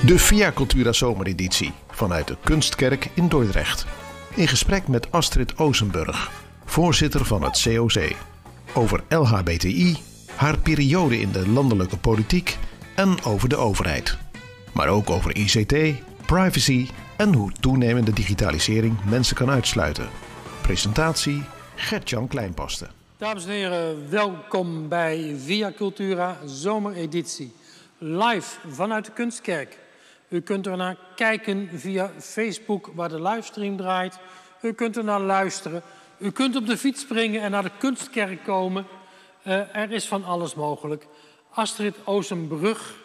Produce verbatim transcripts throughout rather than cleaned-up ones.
De Via Cultura zomereditie vanuit de Kunstkerk in Dordrecht. In gesprek met Astrid Oosenburg, voorzitter van het C O C. Over L H B T I, haar periode in de landelijke politiek en over de overheid. Maar ook over I C T, privacy en hoe toenemende digitalisering mensen kan uitsluiten. Presentatie Gert-Jan Kleinpaste. Dames en heren, welkom bij Via Cultura zomereditie. Live vanuit de Kunstkerk. U kunt er naar kijken via Facebook waar de livestream draait. U kunt er naar luisteren. U kunt op de fiets springen en naar de Kunstkerk komen. Uh, er is van alles mogelijk. Astrid Oosenburg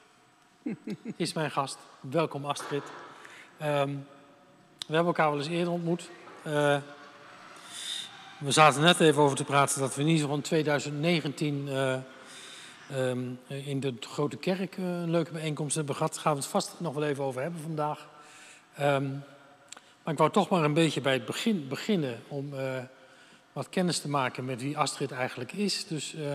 is mijn gast. Welkom Astrid. Um, we hebben elkaar wel eens eerder ontmoet. Uh, we zaten net even over te praten dat we in ieder geval in twintig negentien... Uh, Um, in de Grote Kerk uh, een leuke bijeenkomst hebben gehad. Daar gaan we het vast nog wel even over hebben vandaag. Um, maar ik wou toch maar een beetje bij het begin beginnen om uh, wat kennis te maken met wie Astrid eigenlijk is. Dus uh,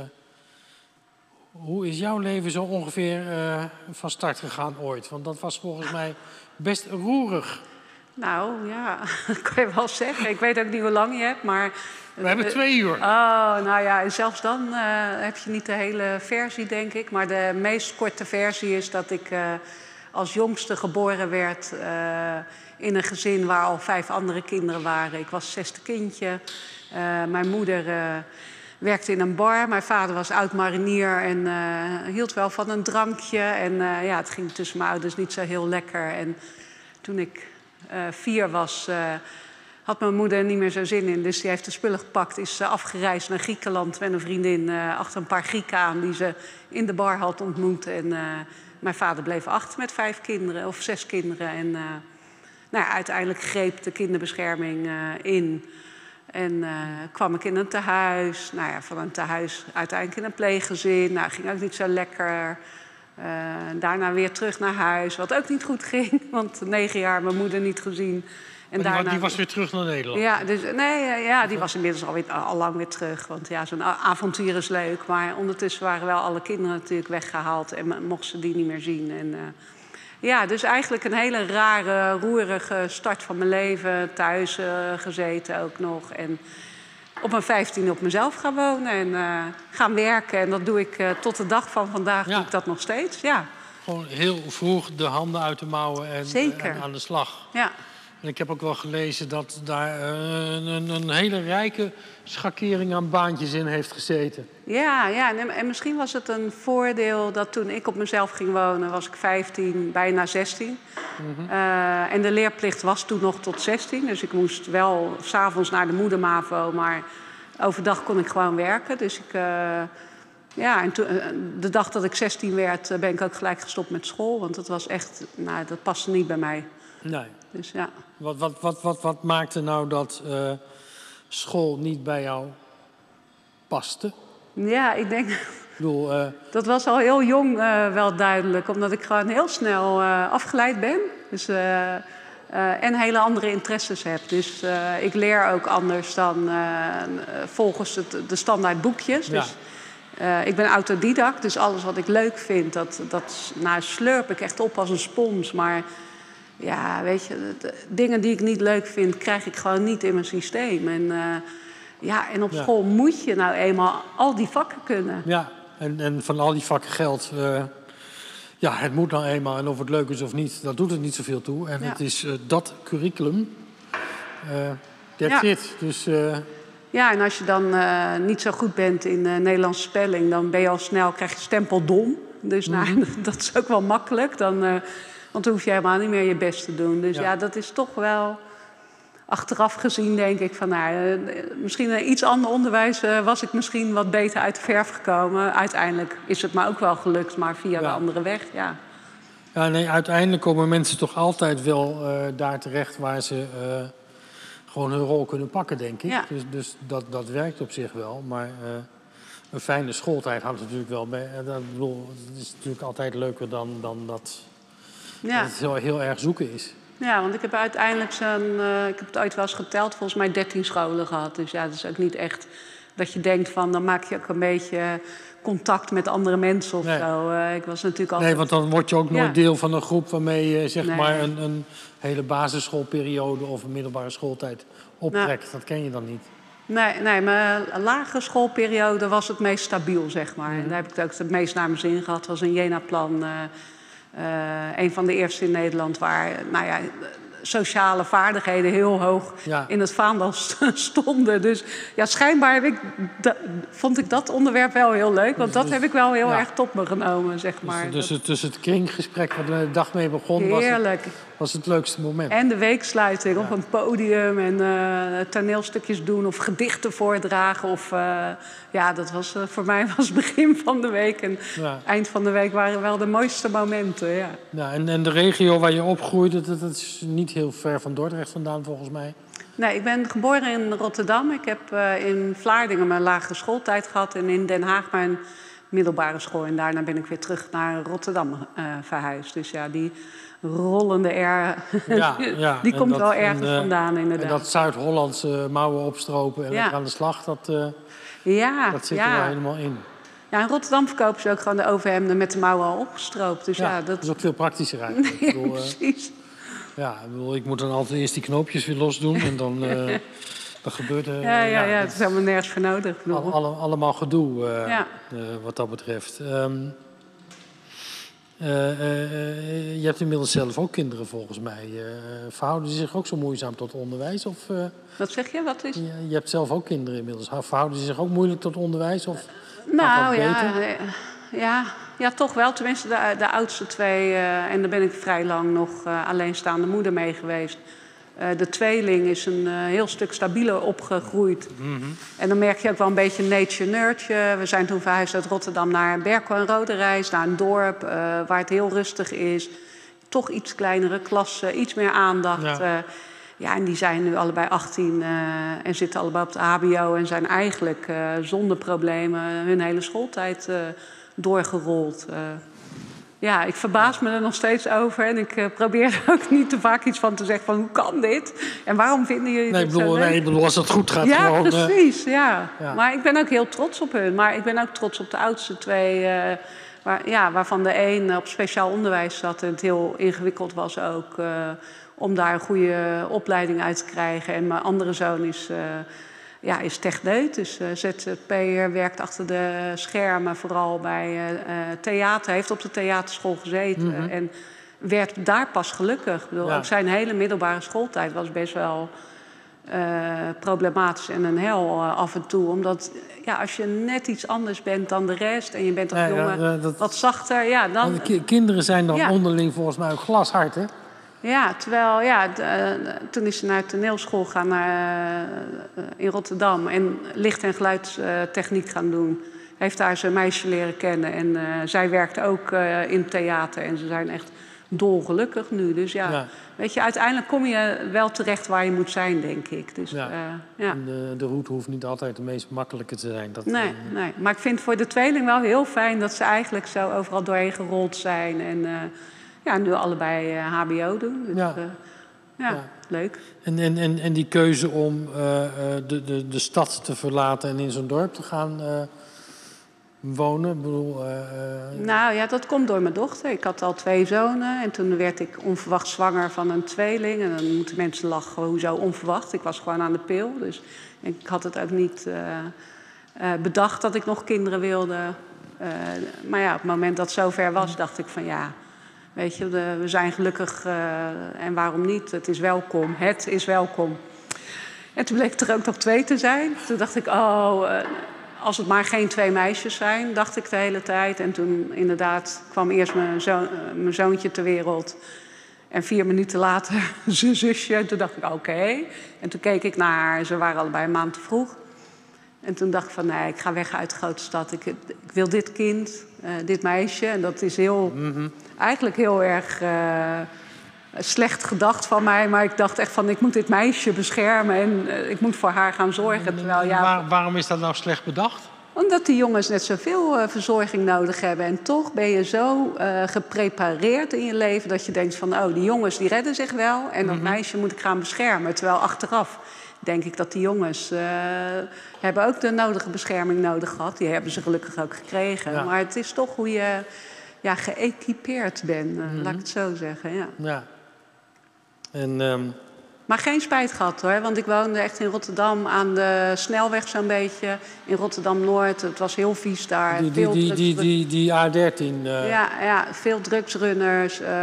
hoe is jouw leven zo ongeveer uh, van start gegaan ooit? Want dat was volgens mij best roerig. Nou ja, dat kan je wel zeggen. Ik weet ook niet hoe lang je hebt, maar... We hebben twee uur. Oh, nou ja, zelfs dan uh, heb je niet de hele versie, denk ik. Maar de meest korte versie is dat ik uh, als jongste geboren werd... Uh, in een gezin waar al vijf andere kinderen waren. Ik was het zesde kindje. Uh, mijn moeder uh, werkte in een bar. Mijn vader was oud-marinier en uh, hield wel van een drankje. En uh, ja, het ging tussen mijn ouders niet zo heel lekker. En toen ik uh, vier was... Uh, had mijn moeder niet meer zo zin in. Dus die heeft de spullen gepakt, is afgereisd naar Griekenland met een vriendin uh, achter een paar Grieken aan die ze in de bar had ontmoet. En uh, mijn vader bleef achter met vijf kinderen, of zes kinderen. En uh, nou ja, uiteindelijk greep de kinderbescherming uh, in. En uh, kwam ik in een tehuis. Nou ja, van een tehuis uiteindelijk in een pleeggezin. Nou, ging ook niet zo lekker. Uh, daarna weer terug naar huis, wat ook niet goed ging. Want negen jaar mijn moeder niet gezien. En die, daarna... die was weer terug naar Nederland? Ja, dus, nee, ja die was inmiddels al, weer, al lang weer terug. Want ja, zo'n avontuur is leuk. Maar ondertussen waren wel alle kinderen natuurlijk weggehaald. En mochten ze die niet meer zien. En, uh, ja, dus eigenlijk een hele rare, roerige start van mijn leven. Thuis uh, gezeten ook nog. En op mijn vijftiende op mezelf gaan wonen. En uh, gaan werken. En dat doe ik uh, tot de dag van vandaag. Ja. Doe ik dat nog steeds, ja. Gewoon heel vroeg de handen uit de mouwen en, en aan de slag. Ja. En ik heb ook wel gelezen dat daar een, een, een hele rijke schakering aan baantjes in heeft gezeten. Ja, ja, en misschien was het een voordeel dat toen ik op mezelf ging wonen... was ik vijftien, bijna zestien. Mm-hmm. uh, en de leerplicht was toen nog tot zestien. Dus ik moest wel 's avonds naar de moedermavo, maar overdag kon ik gewoon werken. Dus ik... Uh, Ja, en toen, de dag dat ik zestien werd, ben ik ook gelijk gestopt met school. Want dat was echt, nou, dat paste niet bij mij. Nee. Dus ja. Wat, wat, wat, wat, wat maakte nou dat uh, school niet bij jou paste? Ja, ik denk... Ik bedoel, uh... dat was al heel jong uh, wel duidelijk. Omdat ik gewoon heel snel uh, afgeleid ben. Dus, uh, uh, en hele andere interesses heb. Dus uh, ik leer ook anders dan uh, volgens het, de standaard boekjes. Ja. Dus, Uh, ik ben autodidact, dus alles wat ik leuk vind, dat, dat nou, slurp ik echt op als een spons. Maar ja, weet je, de, de, dingen die ik niet leuk vind, krijg ik gewoon niet in mijn systeem. En, uh, ja, en op ja. school moet je nou eenmaal al die vakken kunnen. Ja, en, en van al die vakken geldt, uh, ja, het moet nou eenmaal. En of het leuk is of niet, dat doet het niet zoveel toe. En ja. het is uh, dat curriculum, uh, that's ja. it. Dus... Uh, Ja, en als je dan uh, niet zo goed bent in uh, Nederlandse spelling... dan ben je al snel, krijg je stempel dom. Dus nou, mm-hmm. dat is ook wel makkelijk. Dan, uh, want dan hoef je helemaal niet meer je best te doen. Dus ja, ja dat is toch wel... Achteraf gezien denk ik van... Nou, uh, misschien een iets ander onderwijs uh, was ik misschien wat beter uit de verf gekomen. Uiteindelijk is het me ook wel gelukt, maar via ja. de andere weg, ja. Ja, nee, uiteindelijk komen mensen toch altijd wel uh, daar terecht waar ze... Uh... gewoon hun rol kunnen pakken, denk ik. Ja. Dus, dus dat, dat werkt op zich wel. Maar uh, een fijne schooltijd houdt natuurlijk wel bij. Uh, dat, bedoel, het is natuurlijk altijd leuker dan, dan dat, ja. dat het heel, heel erg zoeken is. Ja, want ik heb uiteindelijk zo'n... Uh, ik heb het ooit wel eens geteld, volgens mij dertien scholen gehad. Dus ja, dat is ook niet echt dat je denkt van... dan maak je ook een beetje contact met andere mensen of Nee. zo. Uh, ik was natuurlijk altijd... Nee, want dan word je ook nooit Ja. deel van een groep waarmee je zeg Nee. maar een, een hele basisschoolperiode of een middelbare schooltijd optrekt. Dat ken je dan niet. Nee, nee, mijn lagere schoolperiode was het meest stabiel, zeg maar. En daar heb ik het ook het meest naar mijn zin gehad. Het was een Jena-plan, uh, uh, een van de eerste in Nederland... waar nou ja, sociale vaardigheden heel hoog Ja. in het vaandel stonden. Dus ja, schijnbaar heb ik da- vond ik dat onderwerp wel heel leuk. Want dat heb ik wel heel Ja. erg tot me genomen, zeg maar. Dus, dus, Dat- het, dus het kringgesprek waar de dag mee begon was het, Heerlijk. was het leukste moment. En de weeksluiting op een podium en uh, toneelstukjes doen of gedichten voordragen. Of, uh, ja, dat was uh, voor mij was het begin van de week. En Ja. eind van de week waren wel de mooiste momenten. Ja. Ja, en, en de regio waar je opgroeide, dat, dat is niet heel ver van Dordrecht vandaan volgens mij. Nee, ik ben geboren in Rotterdam. Ik heb uh, in Vlaardingen mijn lagere schooltijd gehad. En in Den Haag mijn middelbare school. En daarna ben ik weer terug naar Rotterdam uh, verhuisd. Dus ja, die rollende R, Ja, ja. die En komt dat- wel en, ergens uh, vandaan En inderdaad. dat Zuid-Hollandse mouwen opstropen en Ja. lekker aan de slag, dat, uh, ja, dat zit er ja. wel helemaal in. Ja, in Rotterdam verkopen ze ook gewoon de overhemden met de mouwen al opgestroopt. Dus ja, Ja, dat... dat is ook veel praktischer eigenlijk. Ja, ik, bedoel, uh, precies. ja, ik, bedoel, ik moet dan altijd eerst die knoopjes weer losdoen en dan, uh, dan gebeurt er... Ja, ja, ja, dat het is helemaal nergens voor nodig. Ik bedoel. Al, alle, allemaal gedoe, uh, Ja. uh, wat dat betreft. Um, uh, uh, uh, je hebt inmiddels zelf ook kinderen, volgens mij. Uh, verhouden die zich ook zo moeizaam tot onderwijs? Of, uh, Wat zeg je? Wat is... je, je hebt zelf ook kinderen inmiddels. Verhouden die zich ook moeilijk tot onderwijs? Of Nou gaat dat ja, beter? eh, ja, ja, toch wel. Tenminste, de, de oudste twee. Uh, en daar ben ik vrij lang nog uh, alleenstaande moeder mee geweest. Uh, de tweeling is een uh, heel stuk stabieler opgegroeid. Mm-hmm. En dan merk je ook wel een beetje nature-nurtje. We zijn toen verhuisd uit Rotterdam naar Berkel en Roderijs, naar een dorp uh, waar het heel rustig is. Toch iets kleinere klassen, iets meer aandacht. Ja. Uh, ja, en die zijn nu allebei achttien uh, en zitten allebei op het H B O... en zijn eigenlijk uh, zonder problemen hun hele schooltijd uh, doorgerold. Uh, ja, ik verbaas me er nog steeds over. En ik uh, probeer er ook niet te vaak iets van te zeggen van hoe kan dit? En waarom vinden jullie Nee, ik dit zo bedoel, leuk? nee, ik bedoel, als het goed gaat, Ja, gewoon... uh, precies, ja. ja. Maar ik ben ook heel trots op hun. Maar ik ben ook trots op de oudste twee... Uh, waar, ja, waarvan de een op speciaal onderwijs zat en het heel ingewikkeld was ook... Uh, om daar een goede opleiding uit te krijgen. En mijn andere zoon is, uh, ja, is techneut, dus uh, Z Z P'er, werkt achter de schermen, vooral bij uh, uh, theater. Hij heeft op de theaterschool gezeten Mm-hmm. en werd daar pas gelukkig. Ik bedoel, Ja. ook zijn hele middelbare schooltijd was best wel uh, problematisch en een hel uh, af en toe. Omdat ja, als je net iets anders bent dan de rest en je bent als Ja, ja, jongen ja, dat- wat zachter, ja, dan... want ki- kinderen zijn dan Ja. onderling volgens mij ook glashard, hè? Ja, terwijl, ja, d- uh, toen is ze naar de toneelschool gaan naar, uh, in Rotterdam en licht- en geluidstechniek gaan doen. Heeft daar zijn meisje leren kennen en uh, zij werkte ook uh, in theater en ze zijn echt dolgelukkig nu. Dus ja, Ja. weet je, uiteindelijk kom je wel terecht waar je moet zijn, denk ik. Dus, Ja. uh, ja. En de, de route hoeft niet altijd de meest makkelijke te zijn. Dat, Nee, uh, nee, maar ik vind voor de tweeling wel heel fijn dat ze eigenlijk zo overal doorheen gerold zijn en uh, ja, nu allebei uh, H B O doen. Dus, Ja. uh, ja, Ja. leuk. En, en, en, en die keuze om uh, uh, de, de, de stad te verlaten en in zo'n dorp te gaan uh, wonen, ik bedoel... Uh, uh, Nou ja, dat komt door mijn dochter. Ik had al twee zonen en toen werd ik onverwacht zwanger van een tweeling. En dan moeten mensen lachen, hoezo onverwacht? Ik was gewoon aan de pil, dus ik had het ook niet uh, uh, bedacht dat ik nog kinderen wilde. Uh, maar ja, op het moment dat het zover was, dacht ik van ja... Weet je, de, we zijn gelukkig uh, en waarom niet? Het is welkom, het is welkom. En toen bleek er ook nog twee te zijn. Toen dacht ik, oh, uh, als het maar geen twee meisjes zijn, dacht ik de hele tijd. En toen inderdaad kwam eerst mijn, zo, uh, mijn zoontje ter wereld. En vier minuten later zijn zusje. En toen dacht ik, oké. Okay. En toen keek ik naar haar, ze waren allebei een maand te vroeg. En toen dacht ik van, nee, ik ga weg uit de grote stad. Ik, ik wil dit kind, uh, dit meisje. En dat is heel, mm-hmm. eigenlijk heel erg uh, slecht gedacht van mij. Maar ik dacht echt van, ik moet dit meisje beschermen. En uh, ik moet voor haar gaan zorgen. Terwijl, ja, Waar, waarom is dat nou slecht bedacht? Omdat die jongens net zoveel uh, verzorging nodig hebben. En toch ben je zo uh, geprepareerd in je leven... dat je denkt van, oh, die jongens die redden zich wel. En dat mm-hmm. meisje moet ik gaan beschermen. Terwijl achteraf denk ik dat die jongens uh, hebben ook de nodige bescherming nodig gehad. Die hebben ze gelukkig ook gekregen. Ja. Maar het is toch hoe je ja, geëquipeerd bent, uh, mm-hmm. laat ik het zo zeggen. Ja. Ja. En, um... Maar geen spijt gehad hoor, want ik woonde echt in Rotterdam aan de snelweg zo'n beetje. In Rotterdam-Noord, het was heel vies daar. Die, die, die, die, die, die A dertien. Uh... Ja, ja, veel drugsrunners. Uh,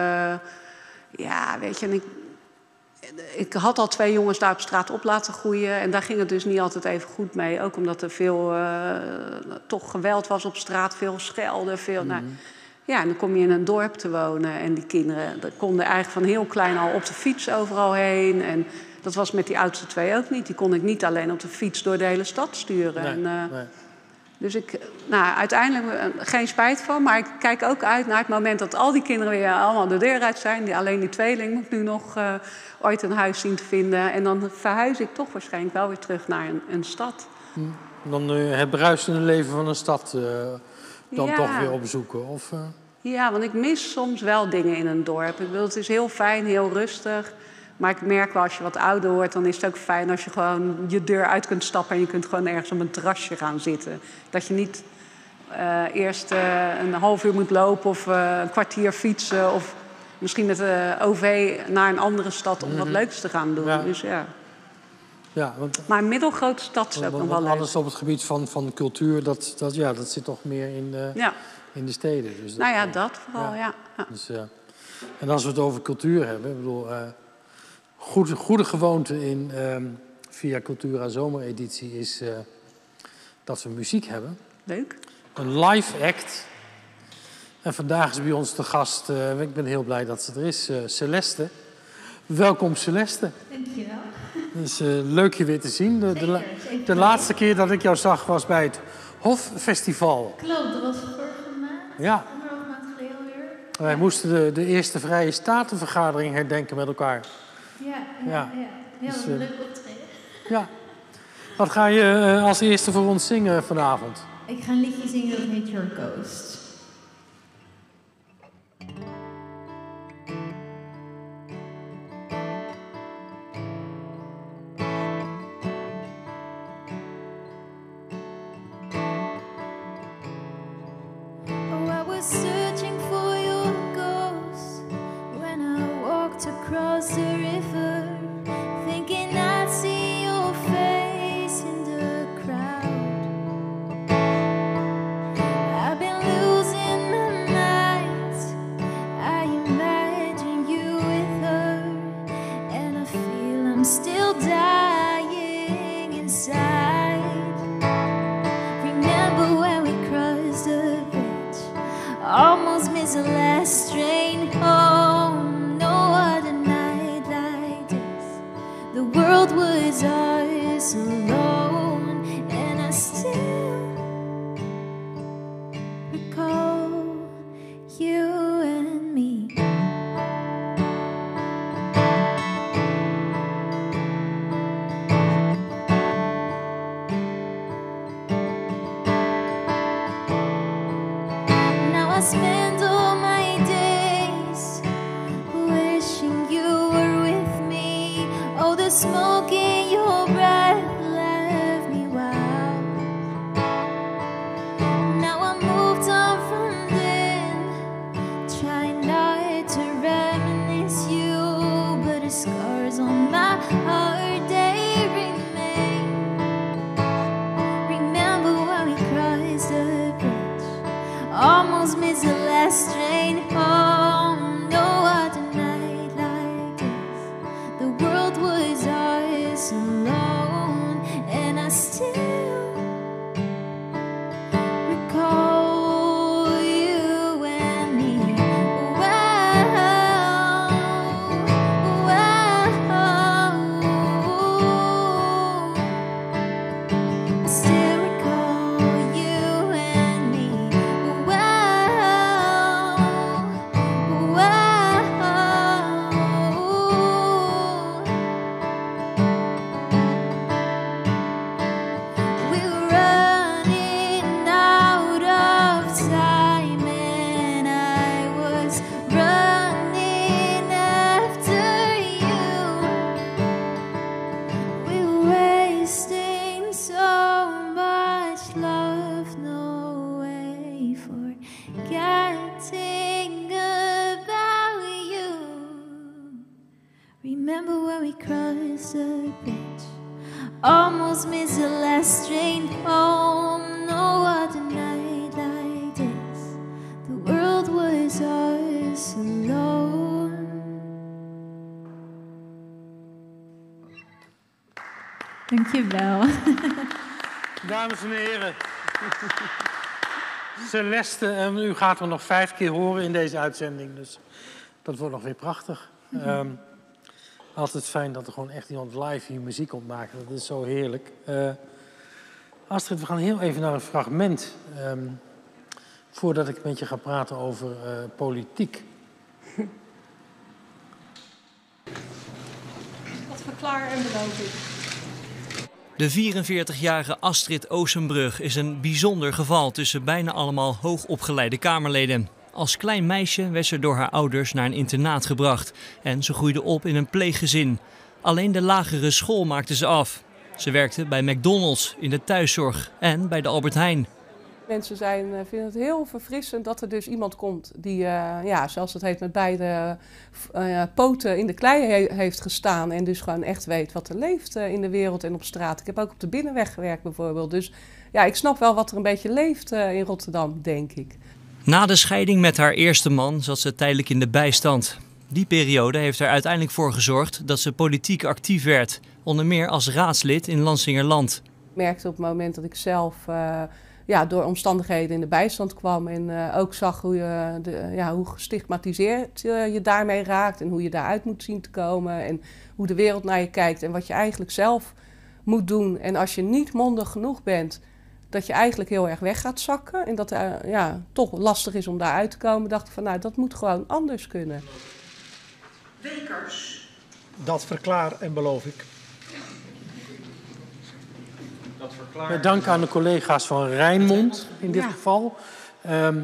ja, weet je, en ik... Ik had al twee jongens daar op straat op laten groeien. En daar ging het dus niet altijd even goed mee. Ook omdat er veel uh, toch geweld was op straat. Veel schelden. Veel, mm-hmm. nou, ja, en dan kom je in een dorp te wonen. En die kinderen konden eigenlijk van heel klein al op de fiets overal heen. En dat was met die oudste twee ook niet. Die kon ik niet alleen op de fiets door de hele stad sturen. Nee, en, uh, nee. Dus ik, nou, uiteindelijk uh, geen spijt van. Maar ik kijk ook uit naar het moment dat al die kinderen weer allemaal de deur uit zijn. Die, alleen die tweeling moet nu nog uh, ooit een huis zien te vinden. En dan verhuis ik toch waarschijnlijk wel weer terug naar een, een stad. Dan uh, het bruisende leven van een stad uh, dan ja. toch weer opzoeken? Of, uh... Ja, want ik mis soms wel dingen in een dorp. Ik bedoel, het is heel fijn, heel rustig. Maar ik merk wel, als je wat ouder wordt, dan is het ook fijn als je gewoon je deur uit kunt stappen en je kunt gewoon ergens op een terrasje gaan zitten. Dat je niet uh, eerst uh, een half uur moet lopen of uh, een kwartier fietsen of misschien met de O V naar een andere stad om mm-hmm. wat leuks te gaan doen. Ja. Dus, ja. Ja, want, maar een middelgrote stad is ook nog wel leuk. Alles op het gebied van, van cultuur, dat, dat, ja, dat zit toch meer in de, ja. in de steden. Dus dat, nou ja, dat vooral, ja. ja. ja. Dus, uh, en als we het over cultuur hebben, ik bedoel... Uh, Goede, goede gewoonte in um, Via Cultura zomereditie is uh, dat we muziek hebben. Leuk. Een live act. En vandaag is bij ons de gast, uh, ik ben heel blij dat ze er is, uh, Celeste. Welkom Celeste. Dankjewel. Het is uh, leuk je weer te zien. De, de, la- de laatste keer dat ik jou zag was bij het Hoffestival. Klopt, dat was vorige maand. Ja. Anderhalf maand geleden alweer. Wij ja. moesten de, de eerste Vrije Statenvergadering herdenken met elkaar. Ja, ja, ja. ja. Heel dus, uh, uh, leuk optreden. Ja. Wat ga je uh, als eerste voor ons zingen vanavond? Ik ga een liedje zingen dat heet Your Ghost. Oh, I was searching for your ghost when I walked across the river, thinking I'd see your face in the crowd. I've been losing my mind. I imagine you with her, and I feel I'm still dying inside. Remember when we crossed the bridge, almost missed the last train home. No other night like this. The world was ours alone, and I still recall you and me. Now I spend all my days wishing you were with me. Oh, the smoke in your breath left me wild. Now I moved on from then, trying not to reminisce you, but the scars on my heart, they remain. Remember when we crossed the bridge, almost missed the last train home. No other night like this. The world was ours alone, and I still recall you and me. Wow, wow. I still recall you and me. Wow, Remember when we crossed the bridge? Almost missed the last train home. No other night like this. The world was ours alone. Dankjewel. Dames en heren. Celeste, en u gaat er nog vijf keer horen in deze uitzending. Dus dat wordt nog weer prachtig. Mm-hmm. um, altijd fijn dat er gewoon echt iemand live hier muziek komt maken. Dat is zo heerlijk. Uh, Astrid, we gaan heel even naar een fragment. Um, voordat ik met je ga praten over uh, politiek. Wat verklaar en beloof ik. De vierenveertigjarige Astrid Oosenbrug is een bijzonder geval tussen bijna allemaal hoogopgeleide Kamerleden. Als klein meisje werd ze door haar ouders naar een internaat gebracht en ze groeide op in een pleeggezin. Alleen de lagere school maakte ze af. Ze werkte bij McDonald's, in de thuiszorg en bij de Albert Heijn. Mensen zijn, vinden het heel verfrissend dat er dus iemand komt die, uh, ja, zoals het heet, met beide uh, poten in de klei he heeft gestaan. En dus gewoon echt weet wat er leeft uh, in de wereld en op straat. Ik heb ook op de Binnenweg gewerkt bijvoorbeeld. Dus ja, ik snap wel wat er een beetje leeft uh, in Rotterdam, denk ik. Na de scheiding met haar eerste man zat ze tijdelijk in de bijstand. Die periode heeft er uiteindelijk voor gezorgd dat ze politiek actief werd. Onder meer als raadslid in Lansingerland. Ik merkte op het moment dat ik zelf uh, ja, door omstandigheden in de bijstand kwam. En uh, ook zag hoe, je de, ja, hoe gestigmatiseerd uh, je daarmee raakt. En hoe je daaruit moet zien te komen. En hoe de wereld naar je kijkt. En wat je eigenlijk zelf moet doen. En als je niet mondig genoeg bent, dat je eigenlijk heel erg weg gaat zakken. En dat het uh, ja, toch lastig is om daaruit te komen. Dacht ik van, nou, dat moet gewoon anders kunnen. Wekers. Dat verklaar en beloof ik. Dat verklaar... Met dank aan de collega's van Rijnmond in dit ja. geval. Um,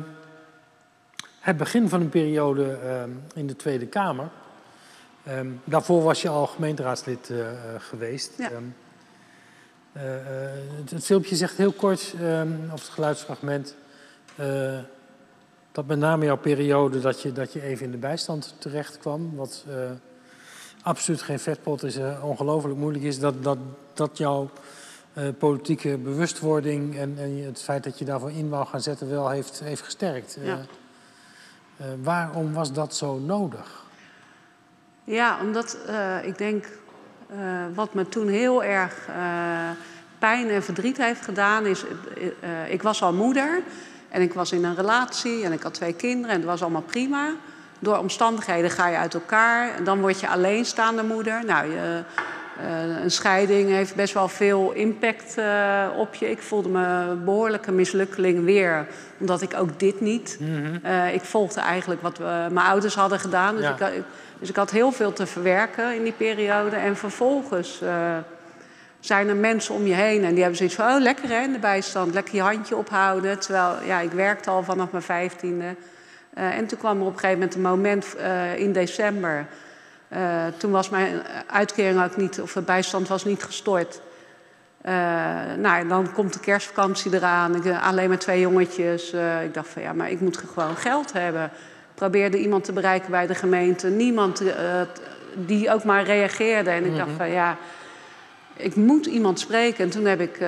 het begin van een periode um, in de Tweede Kamer. Um, daarvoor was je al gemeenteraadslid uh, uh, geweest. Ja. Um, uh, uh, het, het filmpje zegt heel kort, um, of het geluidsfragment, Uh, dat met name jouw periode dat je, dat je even in de bijstand terecht kwam. Wat uh, absoluut geen vetpot is, uh, ongelooflijk moeilijk is. Dat, dat, dat jouw uh, politieke bewustwording en, en het feit dat je daarvoor in wou gaan zetten wel heeft, heeft gesterkt. Ja. Uh, uh, waarom was dat zo nodig? Ja, omdat uh, ik denk uh, wat me toen heel erg uh, pijn en verdriet heeft gedaan is, uh, ik was al moeder. En ik was in een relatie en ik had twee kinderen en het was allemaal prima. Door omstandigheden ga je uit elkaar en dan word je alleenstaande moeder. Nou, je, uh, een scheiding heeft best wel veel impact uh, op je. Ik voelde me behoorlijke mislukkeling weer, omdat ik ook dit niet. Mm-hmm. uh, ik volgde eigenlijk wat we, mijn ouders hadden gedaan. Dus, ja. ik, dus ik had heel veel te verwerken in die periode. En vervolgens Uh, zijn er mensen om je heen en die hebben zoiets van, oh, lekker hè, in de bijstand, lekker je handje ophouden. Terwijl, ja, ik werkte al vanaf mijn vijftiende. Uh, en toen kwam er op een gegeven moment een moment uh, in december. Uh, toen was mijn uitkering ook niet, of de bijstand was niet gestort. Uh, nou, dan komt de kerstvakantie eraan, ik, uh, alleen maar twee jongetjes. Uh, ik dacht van, ja, maar ik moet gewoon geld hebben. Ik probeerde iemand te bereiken bij de gemeente. Niemand uh, die ook maar reageerde. En ik dacht van, ja, ik moet iemand spreken. En toen heb ik uh,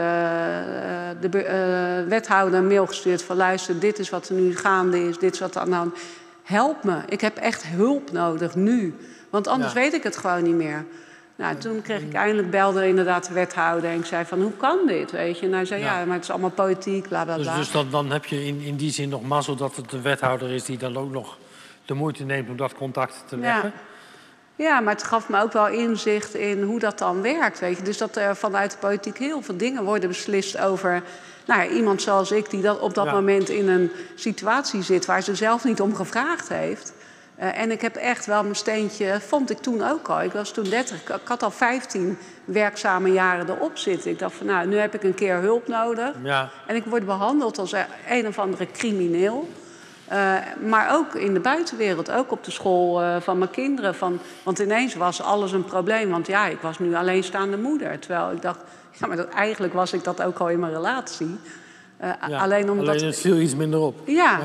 de uh, wethouder een mail gestuurd van, luister, dit is wat er nu gaande is, dit is wat er aan de hand. Help me, ik heb echt hulp nodig nu. Want anders ja. weet ik het gewoon niet meer. Nou, toen kreeg ik eindelijk, belde inderdaad de wethouder en ik zei van, hoe kan dit, weet je? En hij zei, ja, ja maar het is allemaal politiek, bla, bla, bla. Dus, dus dan, dan heb je in, in die zin nog mazzel dat het de wethouder is die dan ook nog de moeite neemt om dat contact te leggen. Ja. Ja, maar het gaf me ook wel inzicht in hoe dat dan werkt, weet je. Dus dat er vanuit de politiek heel veel dingen worden beslist over, nou ja, iemand zoals ik die dat op dat ja. moment in een situatie zit waar ze zelf niet om gevraagd heeft. Uh, en ik heb echt wel mijn steentje, vond ik toen ook al. Ik was toen dertig, ik had al vijftien werkzame jaren erop zitten. Ik dacht van, nou, nu heb ik een keer hulp nodig. Ja. En ik word behandeld als een of andere crimineel. Uh, maar ook in de buitenwereld, ook op de school uh, van mijn kinderen. Van, want ineens was alles een probleem, want ja, ik was nu alleenstaande moeder. Terwijl ik dacht, ja, maar dat, eigenlijk was ik dat ook al in mijn relatie. Uh, ja, alleen, omdat, alleen het viel iets minder op. Ja,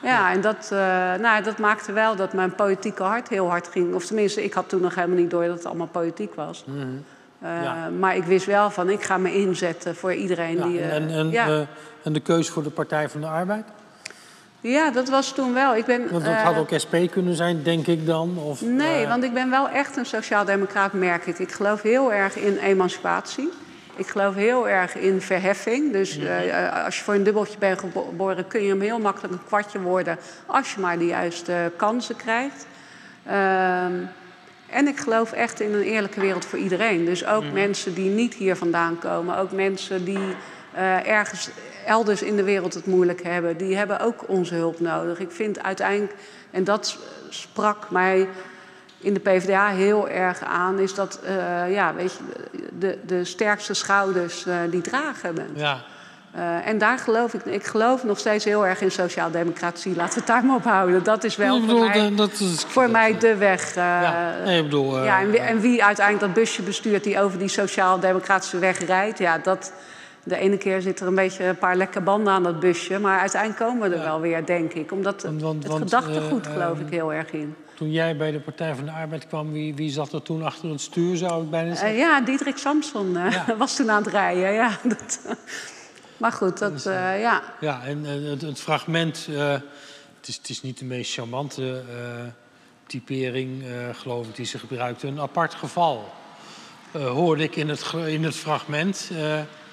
Ja, en dat, uh, nou, dat maakte wel dat mijn politieke hart heel hard ging. Of tenminste, ik had toen nog helemaal niet door dat het allemaal politiek was. Mm-hmm. uh, ja. Maar ik wist wel van, ik ga me inzetten voor iedereen ja, die... Uh, en, en, ja. uh, en de keuze voor de Partij van de Arbeid? Ja, dat was toen wel. Ik ben, want dat uh, had ook S P kunnen zijn, denk ik dan? Of, nee, uh... want ik ben wel echt een sociaaldemocraat, merk ik. Ik geloof heel erg in emancipatie. Ik geloof heel erg in verheffing. Dus uh, als je voor een dubbeltje bent geboren, kun je hem heel makkelijk een kwartje worden als je maar de juiste kansen krijgt. Uh, en ik geloof echt in een eerlijke wereld voor iedereen. Dus ook mm. mensen die niet hier vandaan komen, ook mensen die uh, ergens elders in de wereld het moeilijk hebben, die hebben ook onze hulp nodig. Ik vind uiteindelijk, en dat sprak mij in de P v d A heel erg aan, is dat uh, ja, weet je, de, de sterkste schouders uh, die dragen bent. Ja. Uh, en daar geloof ik, ik geloof nog steeds heel erg in sociaaldemocratie. Laten we het daar maar op houden. Dat is wel bedoel, voor, mij, dat is, voor dat, mij de weg. Uh, ja, nee, ik bedoel, uh, ja, en, wie, en wie uiteindelijk dat busje bestuurt die over die sociaaldemocratische weg rijdt, ja, dat, de ene keer zit er een beetje een paar lekke banden aan dat busje, maar uiteindelijk komen we er ja. wel weer, denk ik. Omdat want, want, het gedachtegoed uh, geloof ik heel erg in. Toen jij bij de Partij van de Arbeid kwam, wie, wie zat er toen achter het stuur, zou ik bijna zeggen? Uh, ja, Diederik Samson uh, ja. was toen aan het rijden. Ja, dat, uh, maar goed, dat, uh, uh, ja. Ja, en uh, het, het fragment, uh, het, is, het is niet de meest charmante uh, typering, uh, geloof ik, die ze gebruikte. Een apart geval uh, hoorde ik in het, in het fragment. Uh,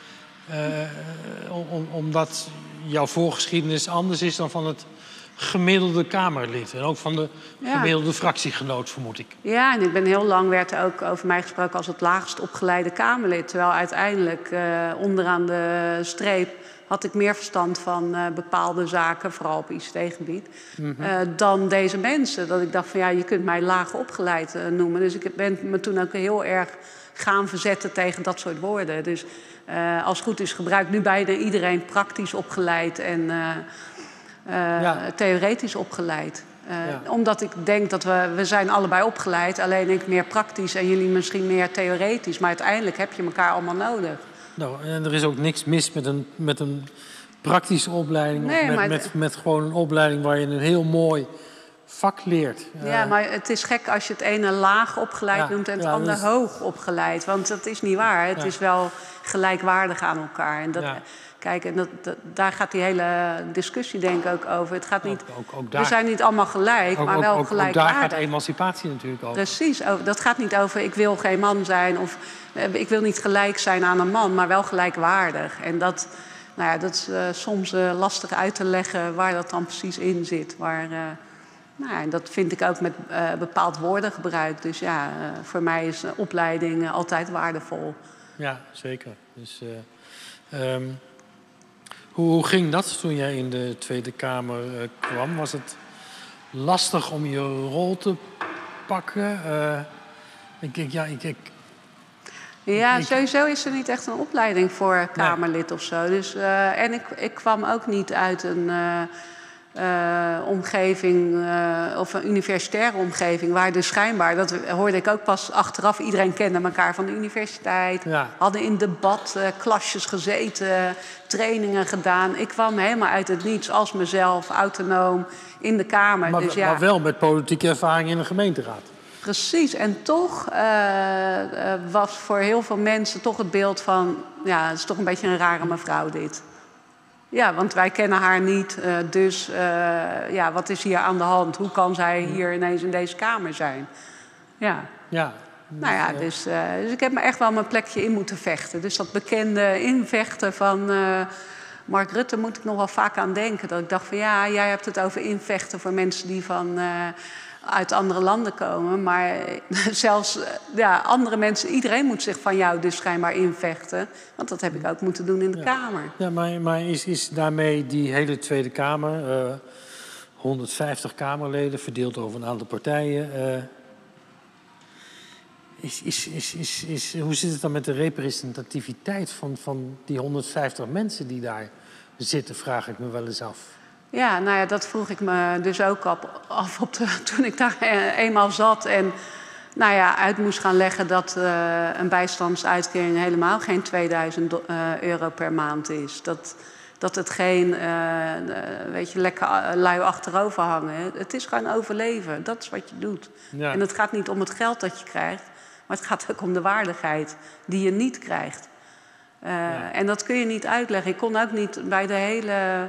uh, om, omdat jouw voorgeschiedenis anders is dan van het gemiddelde Kamerlid. En ook van de ja. gemiddelde fractiegenoot, vermoed ik. Ja, en ik ben heel lang werd er ook over mij gesproken als het laagst opgeleide Kamerlid. Terwijl uiteindelijk uh, onderaan de streep had ik meer verstand van uh, bepaalde zaken, vooral op I C T-gebied, mm-hmm. uh, dan deze mensen. Dat ik dacht van ja, je kunt mij laag opgeleid uh, noemen. Dus ik ben me toen ook heel erg gaan verzetten tegen dat soort woorden. Dus uh, als het goed is gebruikt nu bijna iedereen praktisch opgeleid en Uh, Uh, ja. theoretisch opgeleid. Uh, ja. Omdat ik denk dat we, we zijn allebei opgeleid, alleen ik meer praktisch en jullie misschien meer theoretisch. Maar uiteindelijk heb je elkaar allemaal nodig. Nou, en er is ook niks mis met een, met een praktische opleiding. Nee, of met, maar met, met gewoon een opleiding waar je een heel mooi vak leert. Ja, uh, maar het is gek als je het ene laag opgeleid ja, noemt en het ja, andere is hoog opgeleid. Want dat is niet waar. Het ja. is wel gelijkwaardig aan elkaar. En dat, ja. Kijk, en dat, dat, daar gaat die hele discussie denk ik ook over. Het gaat niet, ook, ook, ook daar, we zijn niet allemaal gelijk, ook, maar wel ook, gelijkwaardig. Ook daar gaat emancipatie natuurlijk over. Precies, over, dat gaat niet over ik wil geen man zijn of ik wil niet gelijk zijn aan een man, maar wel gelijkwaardig. En dat, nou ja, dat is uh, soms uh, lastig uit te leggen waar dat dan precies in zit. Waar, uh, nou ja, en dat vind ik ook met uh, bepaald woordengebruik. Dus ja, uh, voor mij is uh, opleiding uh, altijd waardevol. Ja, zeker. Dus Uh, um... Hoe ging dat toen jij in de Tweede Kamer uh, kwam? Was het lastig om je rol te pakken? Uh, ik, ik, ja, ik, ik, ja, ik, sowieso is er niet echt een opleiding voor Kamerlid nee. of zo. Dus, uh, en ik, ik kwam ook niet uit een uh, uh, omgeving uh, of een universitaire omgeving, waar dus schijnbaar, dat hoorde ik ook pas achteraf, iedereen kende elkaar van de universiteit, ja. hadden in debat uh, klasjes gezeten, trainingen gedaan. Ik kwam helemaal uit het niets als mezelf, autonoom, in de Kamer. Maar, dus ja, maar wel met politieke ervaring in de gemeenteraad. Precies, en toch uh, uh, was voor heel veel mensen toch het beeld van, ja, het is toch een beetje een rare mevrouw dit. Ja, want wij kennen haar niet, uh, dus uh, ja, wat is hier aan de hand? Hoe kan zij hier ineens in deze Kamer zijn? Ja. Ja. Nou ja, dus, uh, dus ik heb me echt wel mijn plekje in moeten vechten. Dus dat bekende invechten van uh, Mark Rutte moet ik nog wel vaak aan denken. Dat ik dacht van ja, jij hebt het over invechten voor mensen die van Uh, uit andere landen komen. Maar zelfs ja, andere mensen, iedereen moet zich van jou dus schijnbaar invechten. Want dat heb ik ook moeten doen in de ja. Kamer. Ja, maar, maar is, is daarmee die hele Tweede Kamer, uh, honderdvijftig Kamerleden, verdeeld over een aantal partijen. Uh, is, is, is, is, is, hoe zit het dan met de representativiteit van, van die honderdvijftig mensen die daar zitten, vraag ik me wel eens af. Ja, nou ja, dat vroeg ik me dus ook af op de, toen ik daar eenmaal zat en nou ja, uit moest gaan leggen dat uh, een bijstandsuitkering helemaal geen tweeduizend euro per maand is. Dat, dat het geen, uh, weet je, lekker lui achterover hangen. Het is gewoon overleven. Dat is wat je doet. Ja. En het gaat niet om het geld dat je krijgt, maar het gaat ook om de waardigheid die je niet krijgt. Uh, ja. En dat kun je niet uitleggen. Ik kon ook niet bij de hele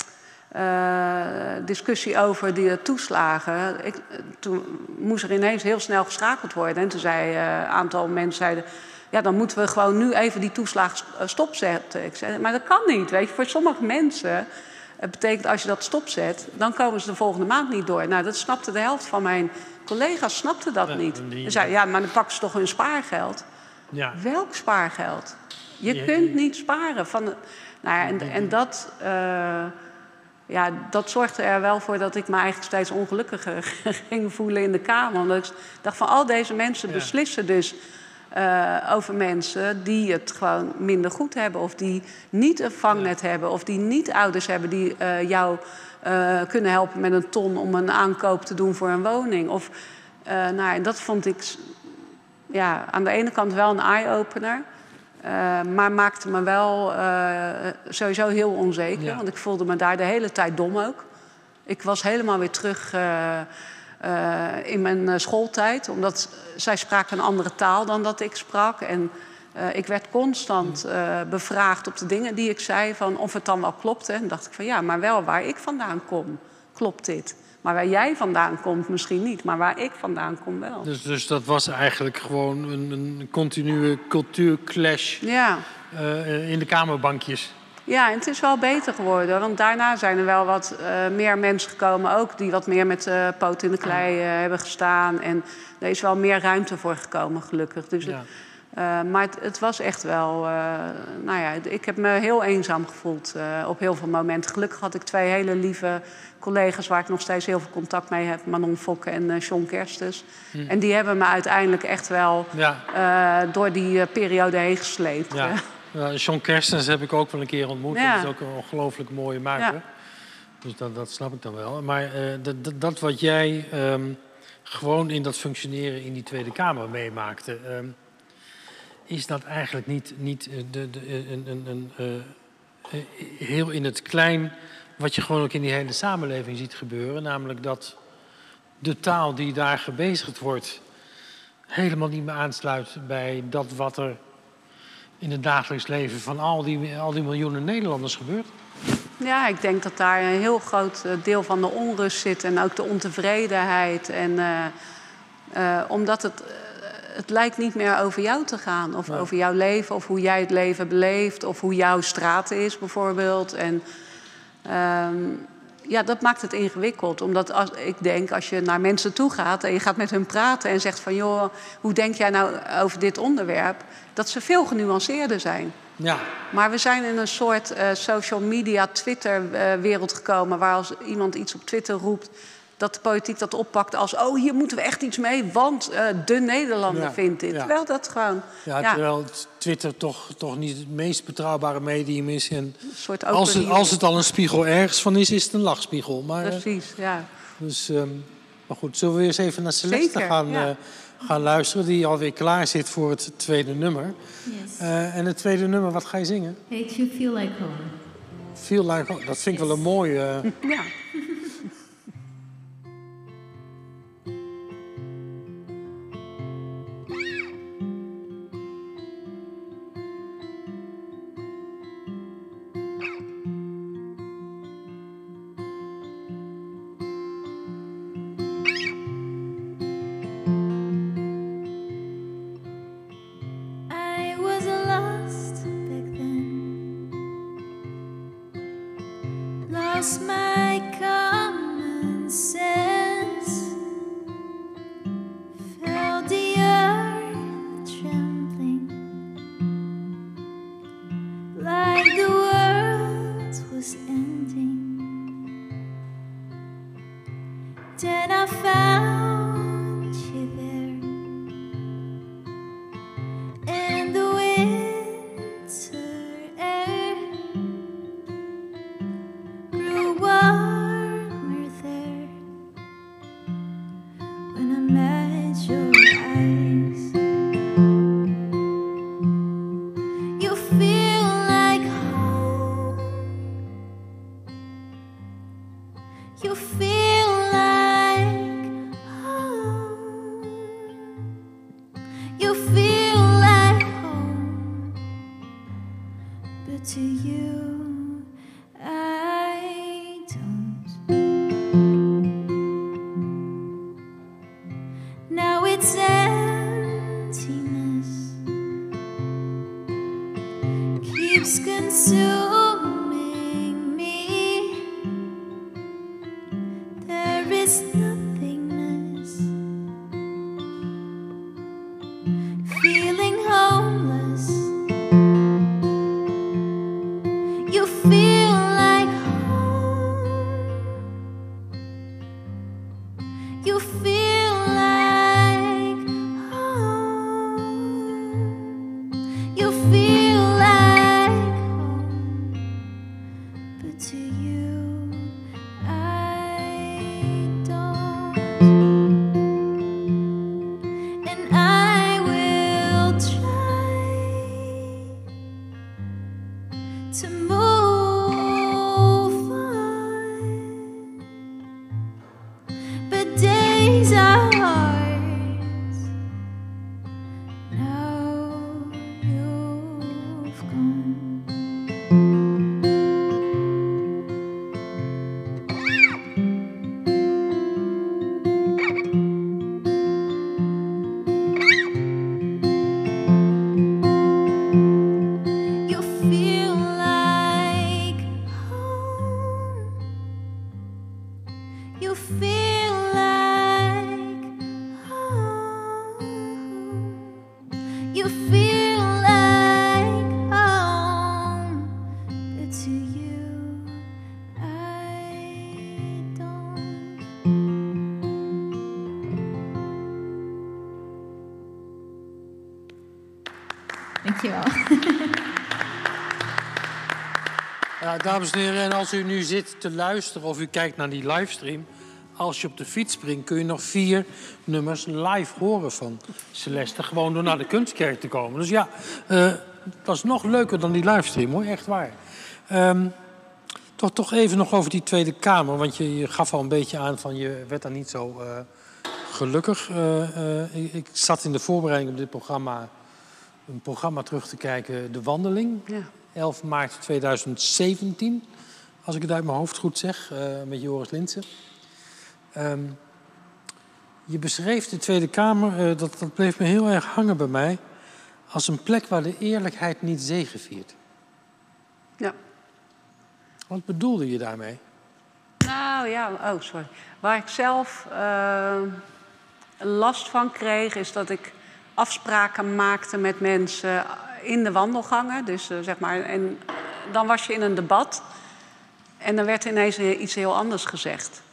uh, discussie over die toeslagen. Ik, toen moest er ineens heel snel geschakeld worden. En toen zei uh, een aantal mensen zeiden, ja, dan moeten we gewoon nu even die toeslagen stopzetten. Ik zei, maar dat kan niet. Weet je, voor sommige mensen het betekent als je dat stopzet, dan komen ze de volgende maand niet door. Nou, dat snapte de helft van mijn collega's snapte dat ja, niet. Ze zeiden, ja, maar dan pakken ze toch hun spaargeld. Ja. Welk spaargeld? Je ja, kunt niet sparen. Van, nou ja, en, en dat, uh, ja, dat zorgde er wel voor dat ik me eigenlijk steeds ongelukkiger ging voelen in de Kamer. Omdat ik dacht van al deze mensen ja. beslissen dus uh, over mensen die het gewoon minder goed hebben. Of die niet een vangnet ja. hebben. Of die niet ouders hebben die uh, jou uh, kunnen helpen met een ton om een aankoop te doen voor een woning. Of, uh, nou, en dat vond ik ja, aan de ene kant wel een eye-opener. Uh, maar maakte me wel uh, sowieso heel onzeker. Ja. Want ik voelde me daar de hele tijd dom ook. Ik was helemaal weer terug uh, uh, in mijn uh, schooltijd. Omdat zij spraken een andere taal dan dat ik sprak. En uh, ik werd constant uh, bevraagd op de dingen die ik zei. Van of het dan wel klopte. En dacht ik van ja, maar wel waar ik vandaan kom. Klopt dit? Maar waar jij vandaan komt misschien niet, maar waar ik vandaan kom wel. Dus, dus dat was eigenlijk gewoon een, een continue cultuurclash ja. uh, in de kamerbankjes. Ja, en het is wel beter geworden. Want daarna zijn er wel wat uh, meer mensen gekomen ook die wat meer met de uh, poot in de klei uh, hebben gestaan. En er is wel meer ruimte voor gekomen, gelukkig. Dus ja. Uh, maar het, het was echt wel... Uh, nou ja, ik heb me heel eenzaam gevoeld uh, op heel veel momenten. Gelukkig had ik twee hele lieve collega's waar ik nog steeds heel veel contact mee heb. Manon Fokke en uh, John Kerstens. Hm. En die hebben me uiteindelijk echt wel ja. uh, door die uh, periode heen gesleept. Ja. Ja, John Kerstens heb ik ook wel een keer ontmoet. Ja. Dat is ook een ongelooflijk mooie maker. Ja. Dus dat, dat snap ik dan wel. Maar uh, dat, dat, dat wat jij um, gewoon in dat functioneren in die Tweede Kamer meemaakte... Um, is dat eigenlijk niet, niet de, de, een, een, een, uh, heel in het klein... wat je gewoon ook in die hele samenleving ziet gebeuren. Namelijk dat de taal die daar gebezigd wordt... helemaal niet meer aansluit bij dat wat er in het dagelijks leven... van al die, al die miljoenen Nederlanders gebeurt. Ja, ik denk dat daar een heel groot deel van de onrust zit... en ook de ontevredenheid. En, uh, uh, omdat het... Het lijkt niet meer over jou te gaan. Of ja. over jouw leven, of hoe jij het leven beleeft. Of hoe jouw straat is, bijvoorbeeld. En um, ja, dat maakt het ingewikkeld. Omdat als, ik denk, als je naar mensen toe gaat... en je gaat met hun praten en zegt van... joh, hoe denk jij nou over dit onderwerp? Dat ze veel genuanceerder zijn. Ja. Maar we zijn in een soort uh, social media, Twitter-wereld uh, gekomen... waar als iemand iets op Twitter roept... dat de politiek dat oppakt als... oh, hier moeten we echt iets mee, want uh, de Nederlander ja, vindt dit. Ja. Terwijl dat gewoon... Ja, ja. Terwijl Twitter toch, toch niet het meest betrouwbare medium is. En soort als, het, als het al een spiegel ergens van is, is het een lachspiegel. Maar, precies, ja. Dus, um, maar goed, zullen we weer eens even naar Celeste Zeker, gaan, ja. uh, gaan luisteren... die alweer klaar zit voor het tweede nummer. Yes. Uh, en het tweede nummer, wat ga je zingen? Makes you feel like home. Feel like home, dat vind ik yes. wel een mooie... Uh, ja. its emptiness keeps consuming me. There is nothingness, feeling homeless. You feel like home. You feel like home. You feel like home. But to you, I don't. And I will try to move on, but days are hard. Now you've gone. You feel like home. You feel like home. You feel like home. But to you, I don't. Dankjewel. Ja, dames en heren, en als u nu zit te luisteren of u kijkt naar die livestream, als je op de fiets springt kun je nog vier nummers live horen van Celeste, gewoon door naar de Kunstkerk te komen. Dus ja, uh, dat is nog leuker dan die livestream, hoor, echt waar. Um, toch, toch even nog over die Tweede Kamer, want je, je gaf al een beetje aan van je werd daar niet zo uh, gelukkig. Uh, uh, ik, ik zat in de voorbereiding op dit programma een programma terug te kijken, De Wandeling. Ja. elf maart tweeduizend zeventien, als ik het uit mijn hoofd goed zeg, uh, met Joris Linssen. Um, je beschreef de Tweede Kamer, uh, dat, dat bleef me heel erg hangen bij mij, als een plek waar de eerlijkheid niet zegeviert. Ja. Wat bedoelde je daarmee? Nou ja, oh sorry. Waar ik zelf uh, last van kreeg, is dat ik afspraken maakte met mensen in de wandelgangen. Dus uh, zeg maar, en dan was je in een debat en dan werd ineens iets heel anders gezegd.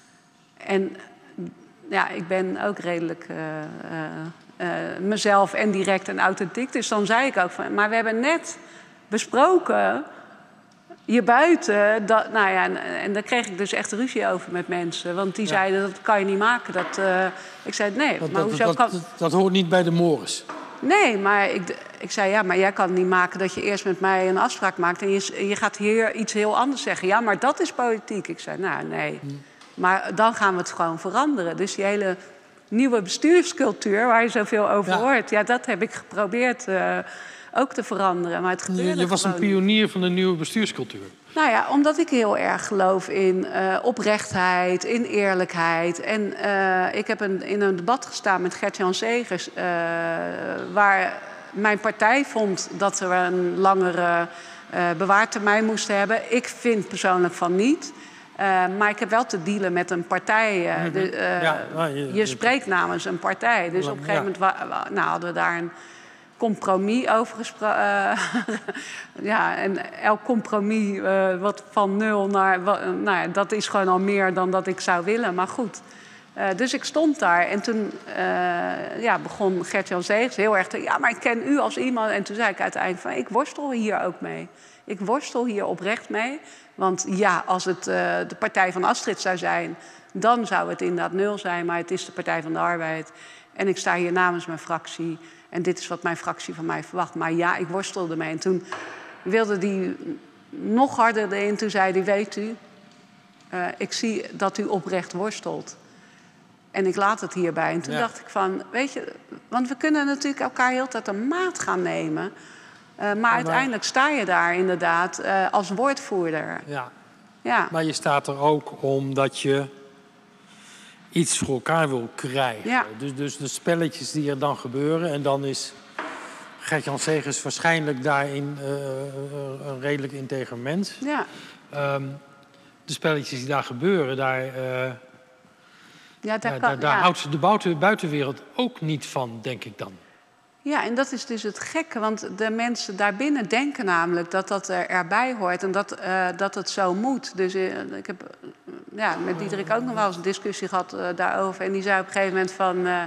En ja, ik ben ook redelijk uh, uh, uh, mezelf en direct en authentiek. Dus dan zei ik ook van, maar we hebben net besproken hier buiten, dat, nou ja, en, en daar kreeg ik dus echt ruzie over met mensen. Want die ja. zeiden, dat kan je niet maken. Dat, uh, ik zei, nee, dat, maar dat, hoezo dat, kan... dat, dat hoort niet bij de mores. Nee, maar ik, ik zei, ja, maar jij kan het niet maken dat je eerst met mij een afspraak maakt en je, je gaat hier iets heel anders zeggen. Ja, maar dat is politiek. Ik zei, nou, nee. Hm. Maar dan gaan we het gewoon veranderen. Dus die hele nieuwe bestuurscultuur, waar je zoveel over ja. hoort, ja, dat heb ik geprobeerd uh, ook te veranderen. Maar het gebeurde je, je was een pionier van de nieuwe bestuurscultuur. Nou ja, omdat ik heel erg geloof in uh, oprechtheid, in eerlijkheid. En uh, ik heb een, in een debat gestaan met Gert-Jan Segers, uh, waar mijn partij vond dat we een langere uh, bewaartermijn moesten hebben. Ik vind persoonlijk van niet. Uh, maar ik heb wel te dealen met een partij. Uh, mm-hmm. de, uh, ja, nou, je, je spreekt namens een partij. Dus op een gegeven moment wa- wa- nou, hadden we daar een compromis over gesproken. Uh, ja, en elk compromis uh, wat van nul naar... Wa- nou ja, dat is gewoon al meer dan dat ik zou willen. Maar goed. Uh, dus ik stond daar en toen uh, ja, begon Gert-Jan Segers heel erg te... Ja, maar ik ken u als iemand. En toen zei ik uiteindelijk van, ik worstel hier ook mee. Ik worstel hier oprecht mee. Want ja, als het uh, de partij van Astrid zou zijn, dan zou het inderdaad nul zijn. Maar het is de Partij van de Arbeid. En ik sta hier namens mijn fractie. En dit is wat mijn fractie van mij verwacht. Maar ja, ik worstelde mee. En toen wilde die nog harder erin. Toen zei hij, weet u, uh, ik zie dat u oprecht worstelt. En ik laat het hierbij. En toen ja. dacht ik van, weet je, want we kunnen natuurlijk elkaar heel de tijd een maat gaan nemen. Uh, maar, maar uiteindelijk sta je daar inderdaad uh, als woordvoerder. Ja. ja. Maar je staat er ook omdat je iets voor elkaar wil krijgen. Ja. Dus, dus de spelletjes die er dan gebeuren. En dan is Gert-Jan Segers waarschijnlijk daarin uh, een redelijk integer mens. Ja. Um, de spelletjes die daar gebeuren, daar, uh, Ja, daar, ja, kan, daar, daar ja. houdt de buiten, buitenwereld ook niet van, denk ik dan. Ja, en dat is dus het gekke, want de mensen daarbinnen denken namelijk dat dat er, erbij hoort en dat, uh, dat het zo moet. Dus uh, ik heb uh, ja, met Diederik ook nog wel eens een discussie gehad uh, daarover. En die zei op een gegeven moment van... Uh,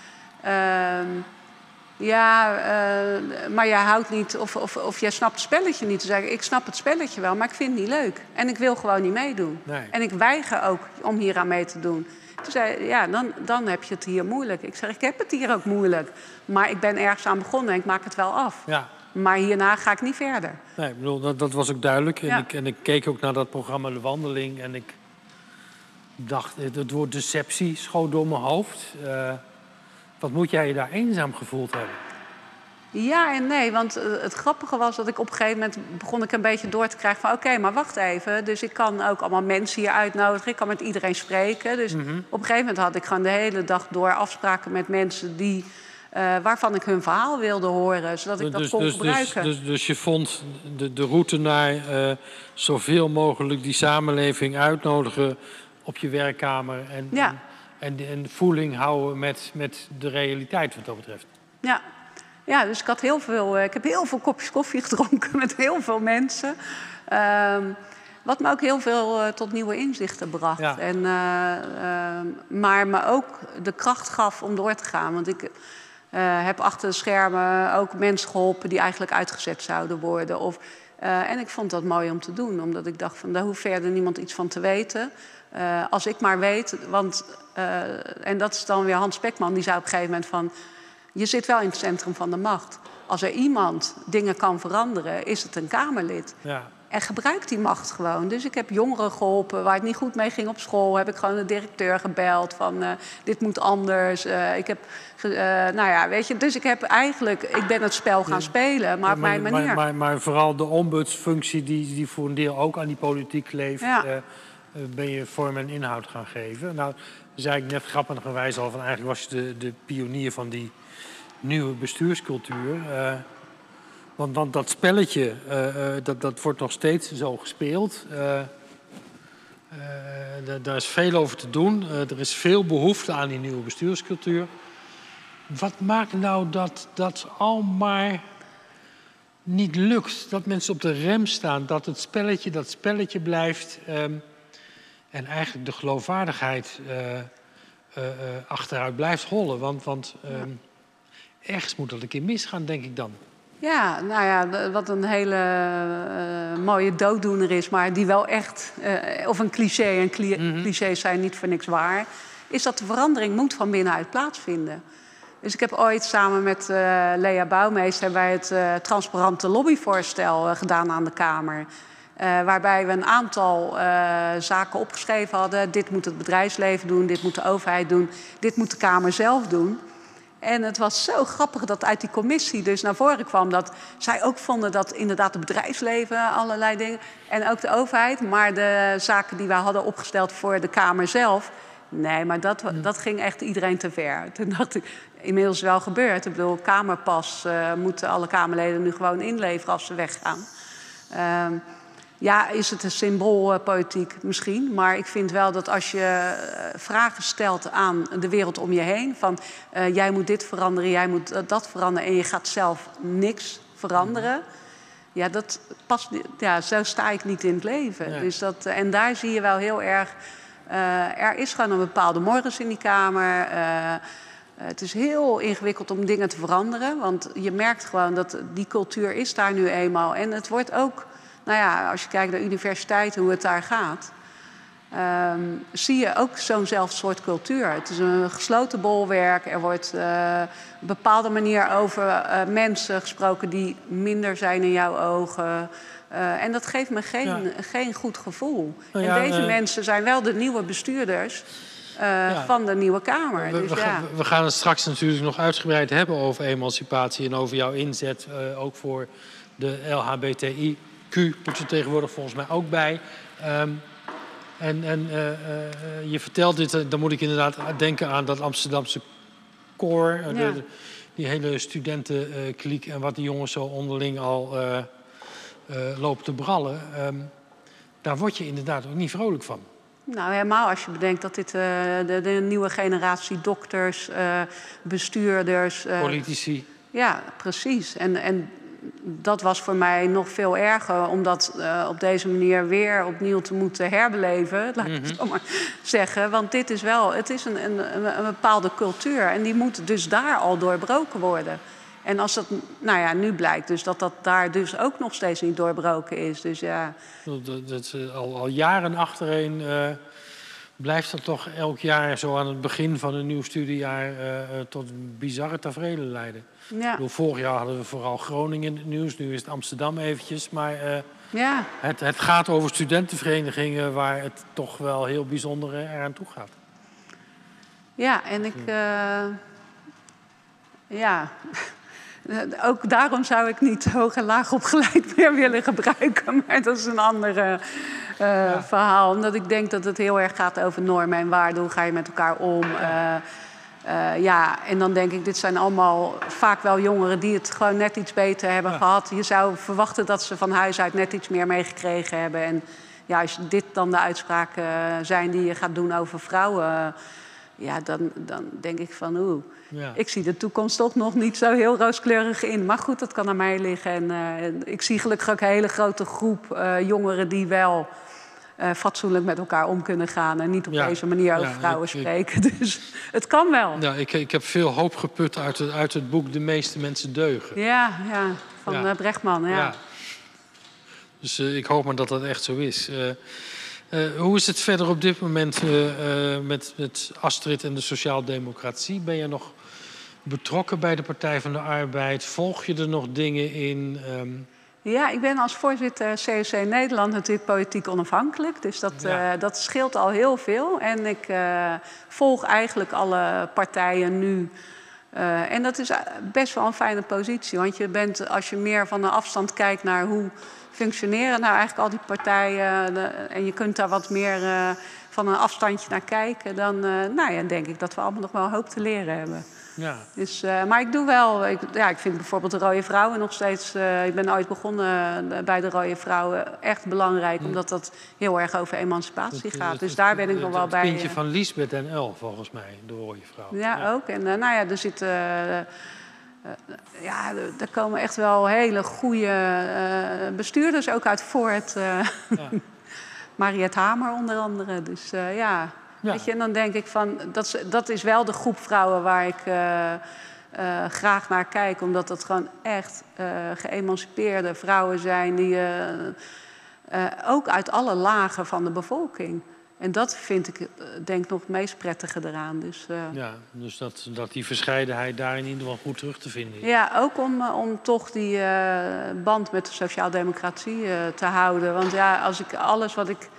uh, ja, uh, maar jij houdt niet, of, of, of jij snapt het spelletje niet. Toen zei ik, ik snap het spelletje wel, maar ik vind het niet leuk. En ik wil gewoon niet meedoen. Nee. En ik weiger ook om hier aan mee te doen. Toen zei hij, ja, dan, dan heb je het hier moeilijk. Ik zeg, ik heb het hier ook moeilijk. Maar ik ben ergens aan begonnen en ik maak het wel af. Ja. Maar hierna ga ik niet verder. Nee, ik bedoel, dat, dat was ook duidelijk. En, Ja. ik, en ik keek ook naar dat programma De Wandeling. En ik dacht, het woord deceptie schoot door mijn hoofd. Uh, wat moet jij je daar eenzaam gevoeld hebben? Ja en nee, want uh, het grappige was dat ik op een gegeven moment... begon ik een beetje door te krijgen van... oké, okay, maar wacht even. Dus ik kan ook allemaal mensen hier uitnodigen. Ik kan met iedereen spreken. Dus Mm-hmm. op een gegeven moment had ik gewoon de hele dag door afspraken met mensen... die, uh, waarvan ik hun verhaal wilde horen, zodat ik dat dus, kon dus, gebruiken. Dus, dus, dus je vond de, de route naar uh, zoveel mogelijk die samenleving uitnodigen op je werkkamer... en, Ja. en, en, en voeling houden met, met de realiteit wat dat betreft. Ja. Ja, dus ik, had heel veel, ik heb heel veel kopjes koffie gedronken met heel veel mensen. Um, wat me ook heel veel uh, tot nieuwe inzichten bracht. Ja. En, uh, uh, maar me ook de kracht gaf om door te gaan. Want ik uh, heb achter de schermen ook mensen geholpen die eigenlijk uitgezet zouden worden. Of, uh, en ik vond dat mooi om te doen. Omdat ik dacht, van, daar hoeft verder niemand iets van te weten. Uh, als ik maar weet, want... Uh, en dat is dan weer Hans Spekman, die zei op een gegeven moment van... Je zit wel in het centrum van de macht. Als er iemand dingen kan veranderen, is het een Kamerlid. Ja. En gebruik die macht gewoon. Dus ik heb jongeren geholpen waar het niet goed mee ging op school. Heb ik gewoon de directeur gebeld van uh, dit moet anders. Uh, ik heb, uh, nou ja, weet je. Dus ik heb eigenlijk, ik ben het spel gaan spelen, maar Ja, op mijn manier. Maar, maar, maar vooral de ombudsfunctie die, die voor een deel ook aan die politiek leeft, Ja. uh, ben je vorm en inhoud gaan geven. Nou, zei ik net grappigerwijs al van eigenlijk was je de, de pionier van die nieuwe bestuurscultuur. Uh, want, want dat spelletje, uh, uh, dat, dat wordt nog steeds zo gespeeld. Uh, uh, daar is veel over te doen. Uh, er is veel behoefte aan die nieuwe bestuurscultuur. Wat maakt nou dat dat al maar niet lukt? Dat mensen op de rem staan, dat het spelletje dat spelletje blijft... Um, en eigenlijk de geloofwaardigheid uh, uh, uh, achteruit blijft hollen. Want... want um, ergens moet dat een keer misgaan, denk ik dan. Ja, nou ja, wat een hele uh, mooie dooddoener is, maar die wel echt, uh, of een cliché, en cli mm-hmm. clichés zijn niet voor niks waar, is dat de verandering moet van binnenuit plaatsvinden. Dus ik heb ooit samen met uh, Lea Bouwmeester hebben wij het uh, transparante lobbyvoorstel uh, gedaan aan de Kamer. Uh, waarbij we een aantal uh, zaken opgeschreven hadden. Dit moet het bedrijfsleven doen, dit moet de overheid doen, dit moet de Kamer zelf doen. En het was zo grappig dat uit die commissie dus naar voren kwam... dat zij ook vonden dat inderdaad het bedrijfsleven allerlei dingen... en ook de overheid, maar de zaken die wij hadden opgesteld voor de Kamer zelf... nee, maar dat, dat ging echt iedereen te ver. Toen dacht ik, inmiddels wel gebeurd. Ik bedoel, Kamerpas uh, moeten alle Kamerleden nu gewoon inleveren als ze weggaan. Uh, Ja, is het een symboolpolitiek misschien. Maar ik vind wel dat als je vragen stelt aan de wereld om je heen... van uh, jij moet dit veranderen, jij moet dat veranderen... en je gaat zelf niks veranderen... ja, dat past, ja, zo sta ik niet in het leven. Ja. Dus dat, en daar zie je wel heel erg... Uh, er is gewoon een bepaalde morris in die Kamer... Uh, het is heel ingewikkeld om dingen te veranderen. Want je merkt gewoon dat die cultuur is daar nu eenmaal. En het wordt ook... Nou ja, als je kijkt naar universiteiten, hoe het daar gaat... Um, zie je ook zo'n zelfde soort cultuur. Het is een gesloten bolwerk. Er wordt uh, op een bepaalde manier over uh, mensen gesproken... die minder zijn in jouw ogen. Uh, en dat geeft me geen, ja. geen goed gevoel. Nou ja, en deze uh, mensen zijn wel de nieuwe bestuurders... Uh, ja. van de Nieuwe Kamer. We, dus we, ja. gaan, we gaan het straks natuurlijk nog uitgebreid hebben over emancipatie... en over jouw inzet, uh, ook voor de L H B T I... Q moet er tegenwoordig volgens mij ook bij. Um, En, en uh, uh, je vertelt dit, uh, dan moet ik inderdaad denken aan dat Amsterdamse koor. Uh, Ja. de, die hele studentenkliek en wat die jongens zo onderling al uh, uh, lopen te brallen. Um, daar word je inderdaad ook niet vrolijk van. Nou, helemaal als je bedenkt dat dit uh, de, de nieuwe generatie dokters, uh, bestuurders... Uh, Politici. Ja, precies. En, en dat was voor mij nog veel erger, om dat uh, op deze manier weer opnieuw te moeten herbeleven, laat ik Mm-hmm. het zo maar zeggen. Want dit is wel, het is een, een, een bepaalde cultuur en die moet dus daar al doorbroken worden. En als dat, nou ja, nu blijkt dus dat dat daar dus ook nog steeds niet doorbroken is. Dus ja. Dat, dat, uh, al, al jaren achtereen uh, blijft dat toch elk jaar zo aan het begin van een nieuw studiejaar uh, uh, tot bizarre taferelen leiden. Ja. Ik bedoel, vorig jaar hadden we vooral Groningen in het nieuws, nu is het Amsterdam eventjes. Maar uh, Ja. het, het gaat over studentenverenigingen waar het toch wel heel bijzonder eraan toe gaat. Ja, en ik... Uh, ja... Ook daarom zou ik niet hoog en laag opgeleid meer willen gebruiken. Maar dat is een ander uh, ja. verhaal. Omdat ik denk dat het heel erg gaat over normen en waarden. Hoe ga je met elkaar om? Uh, uh, ja, en dan denk ik, dit zijn allemaal vaak wel jongeren die het gewoon net iets beter hebben ja. gehad. Je zou verwachten dat ze van huis uit net iets meer meegekregen hebben. En ja, als dit dan de uitspraken zijn die je gaat doen over vrouwen... Uh, ja, dan, dan denk ik van oeh... Ja. Ik zie de toekomst toch nog niet zo heel rooskleurig in. Maar goed, dat kan aan mij liggen. En, uh, ik zie gelukkig ook een hele grote groep uh, jongeren die wel uh, fatsoenlijk met elkaar om kunnen gaan. En niet op ja. deze manier over ja, vrouwen ik, spreken. Ik, dus het kan wel. Ja, ik, ik heb veel hoop geput uit het, uit het boek De meeste mensen deugen. Ja, ja van ja. Uh, Brechtman. Ja. Ja. Dus uh, ik hoop maar dat dat echt zo is. Uh, Uh, hoe is het verder op dit moment uh, uh, met, met Astrid en de sociaaldemocratie? Ben je nog betrokken bij de Partij van de Arbeid? Volg je er nog dingen in? Um... Ja, ik ben als voorzitter C O C Nederland natuurlijk politiek onafhankelijk. Dus dat, ja. uh, dat scheelt al heel veel. En ik uh, volg eigenlijk alle partijen nu. Uh, en dat is best wel een fijne positie. Want je bent, als je meer van de afstand kijkt naar hoe... functioneren nou eigenlijk al die partijen... De, en je kunt daar wat meer uh, van een afstandje naar kijken... dan uh, nou ja, denk ik dat we allemaal nog wel een hoop te leren hebben. Ja. Dus, uh, maar ik doe wel... Ik, ja, ik vind bijvoorbeeld de Rode Vrouwen nog steeds... Uh, ik ben ooit begonnen uh, bij de Rode Vrouwen echt belangrijk... Mm. omdat dat heel erg over emancipatie het, gaat. Het, dus daar ben ik nog wel het bij. Het kindje uh, van Liesbeth en El, volgens mij, de Rode Vrouwen. Ja, ja. ook. En uh, nou ja, er zitten... Uh, Uh, ja, er komen echt wel hele goede uh, bestuurders ook uit voort. Uh, ja. Mariette Hamer onder andere. Dus uh, ja, ja. Weet je, en dan denk ik van... Dat, dat is wel de groep vrouwen waar ik uh, uh, graag naar kijk. Omdat dat gewoon echt uh, geëmancipeerde vrouwen zijn... die uh, uh, ook uit alle lagen van de bevolking... En dat vind ik, denk ik, nog het meest prettige eraan. Dus, uh... ja, dus dat, dat die verscheidenheid daar in ieder geval goed terug te vinden is. Ja, ook om, om toch die uh, band met de sociaaldemocratie uh, te houden. Want ja, als ik alles wat ik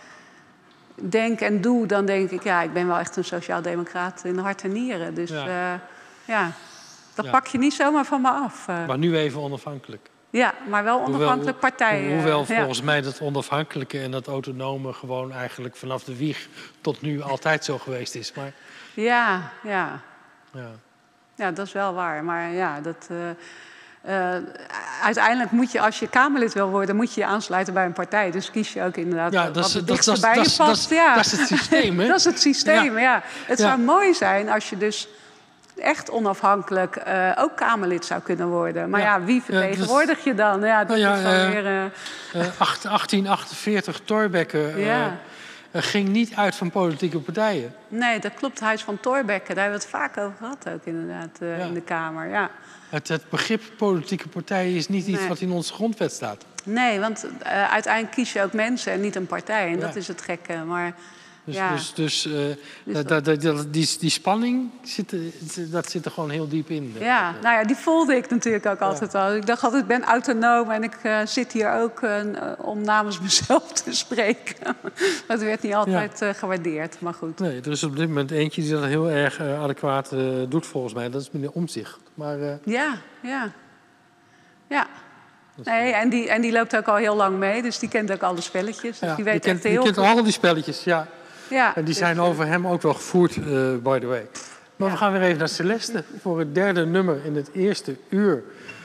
denk en doe, dan denk ik... ja, ik ben wel echt een sociaaldemocraat in hart en nieren. Dus ja, uh, ja dat ja. pak je niet zomaar van me af. Uh. Maar nu even onafhankelijk. Ja, maar wel onafhankelijk partij. Hoewel volgens ja. mij dat onafhankelijke en dat autonome... gewoon eigenlijk vanaf de wieg tot nu altijd zo geweest is. Maar... Ja, ja, ja. Ja, dat is wel waar. Maar ja, dat... Uh, uh, uiteindelijk moet je, als je Kamerlid wil worden... moet je je aansluiten bij een partij. Dus kies je ook inderdaad ja, wat dat is, het dat, dichtste dat, bij dat, je past. Dat, ja. dat is het systeem, hè? Dat is het systeem, ja. ja. Het ja. zou mooi zijn als je dus... echt onafhankelijk uh, ook Kamerlid zou kunnen worden. Maar ja, ja wie vertegenwoordig ja, dus, je dan? Ja, dat nou ja, is dan uh, weer... Uh... Uh, achttien achtenveertig, Thorbecke uh, ja. uh, ging niet uit van politieke partijen. Nee, dat klopt. Huis van Thorbecke, daar hebben we het vaak over gehad ook inderdaad uh, ja. in de Kamer. Ja. Het, het begrip politieke partijen is niet iets nee. wat in onze grondwet staat. Nee, want uh, uiteindelijk kies je ook mensen en niet een partij. En ja. dat is het gekke, maar... Dus, ja. dus, dus, uh, dus dat, dat, dat, die, die spanning, zit, dat zit er gewoon heel diep in. Ja, nou ja, die voelde ik natuurlijk ook altijd ja. al. Ik dacht altijd, ik ben autonoom en ik uh, zit hier ook uh, om namens mezelf te spreken. Dat werd niet altijd ja. uh, gewaardeerd, maar goed. Nee, er is op dit moment eentje die dat heel erg uh, adequaat uh, doet volgens mij. Dat is meneer Omtzigt. Maar, uh... Ja, ja. Ja. Dus, Nee, en die, en die loopt ook al heel lang mee, dus die kent ook alle spelletjes. Dus ja, die weet kent, echt heel die kent goed. al die spelletjes, ja. Ja, En die dus, zijn over hem ook wel gevoerd, uh, by the way. Maar Ja. we gaan weer even naar Celeste voor het derde nummer in het eerste uur.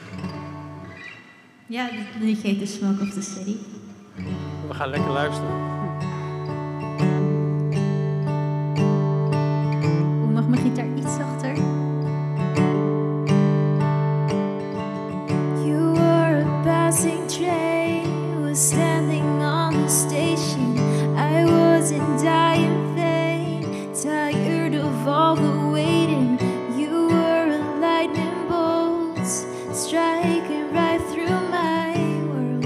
Ja, dit liedje heet The Smoke of the City. We gaan lekker luisteren. Hoe mag mijn gitaar iets zachter? You were a passing train, was standing on the station. I wasn't dying vain, tired of all the waiting. You were a lightning bolt, striking right through my world.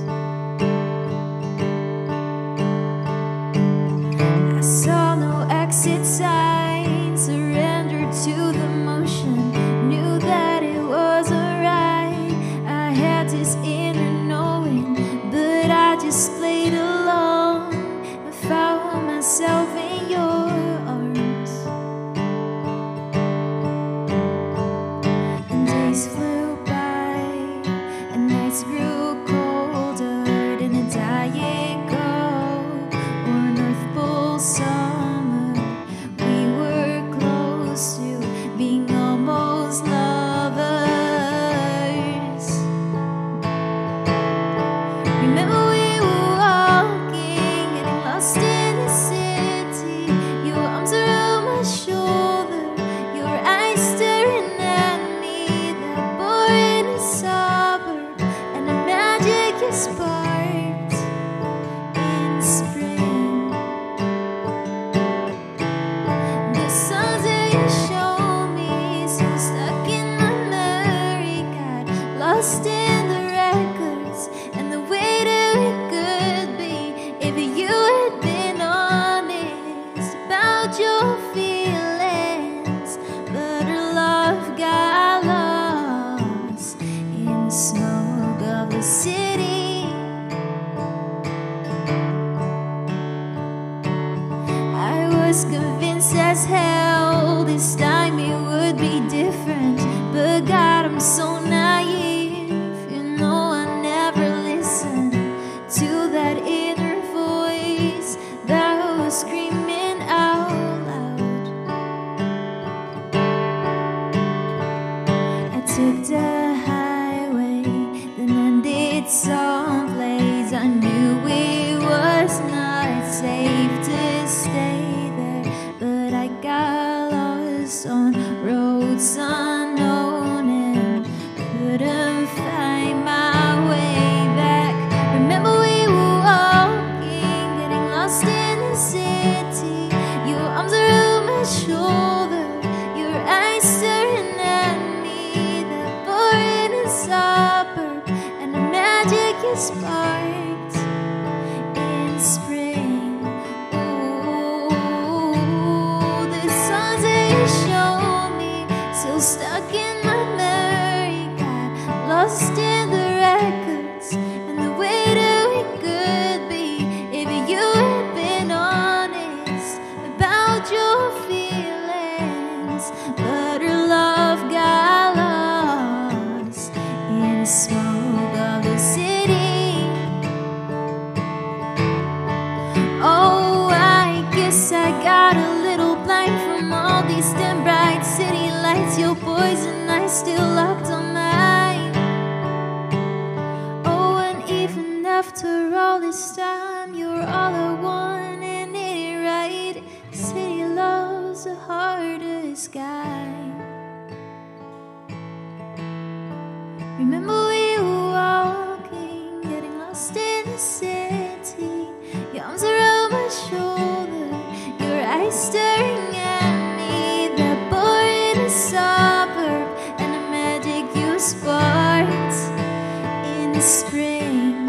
I saw no exit sign, surrendered to the motion, knew that it wasn't right. I had this inner knowing, but I just played along and found myself in your arms. And days flew by, and nights grew colder than a dying cold or North Pole summer. We were close to being almost lovers. Remember we were walking, getting lost in the city. Your arms around my shoulder, your eyes staring at me. That boring suburb and the magic you sparked in spring. The songs that you showed me, so stuck in my memory, got lost in the records and the way that we could be if you had been honest about your feelings. But our love got lost in the smoke of the city. I was convinced as hell this time it would be different, but God, I'm so naive. You know I never listened to that inner voice that was screaming out loud. I took the highway, then ended someplace I knew it was not safe to stay there, but I got lost on roads unknown and couldn't find my way back. Remember we were walking, getting lost in the city. Your arms around my shoulder, your eyes staring at me. That boring suburb and the magic you sparked in spring. Ooh, the songs that you showed me, still stuck in my memory, got lost in the records and the way that we could be if you had been honest about your feelings. But our love got lost in the smoke of the city. Oh, I guess I got a little blind from all these dim bright city lights. Your poison eyes still locked on mine. Oh, and even after all this time, you're all I want, and it ain't right. City loves the hardest guy. Remember we were walking, getting lost in the city. Your arms around my shoulder, your eyes staring at me. That boring suburb and the magic you sparked in the spring.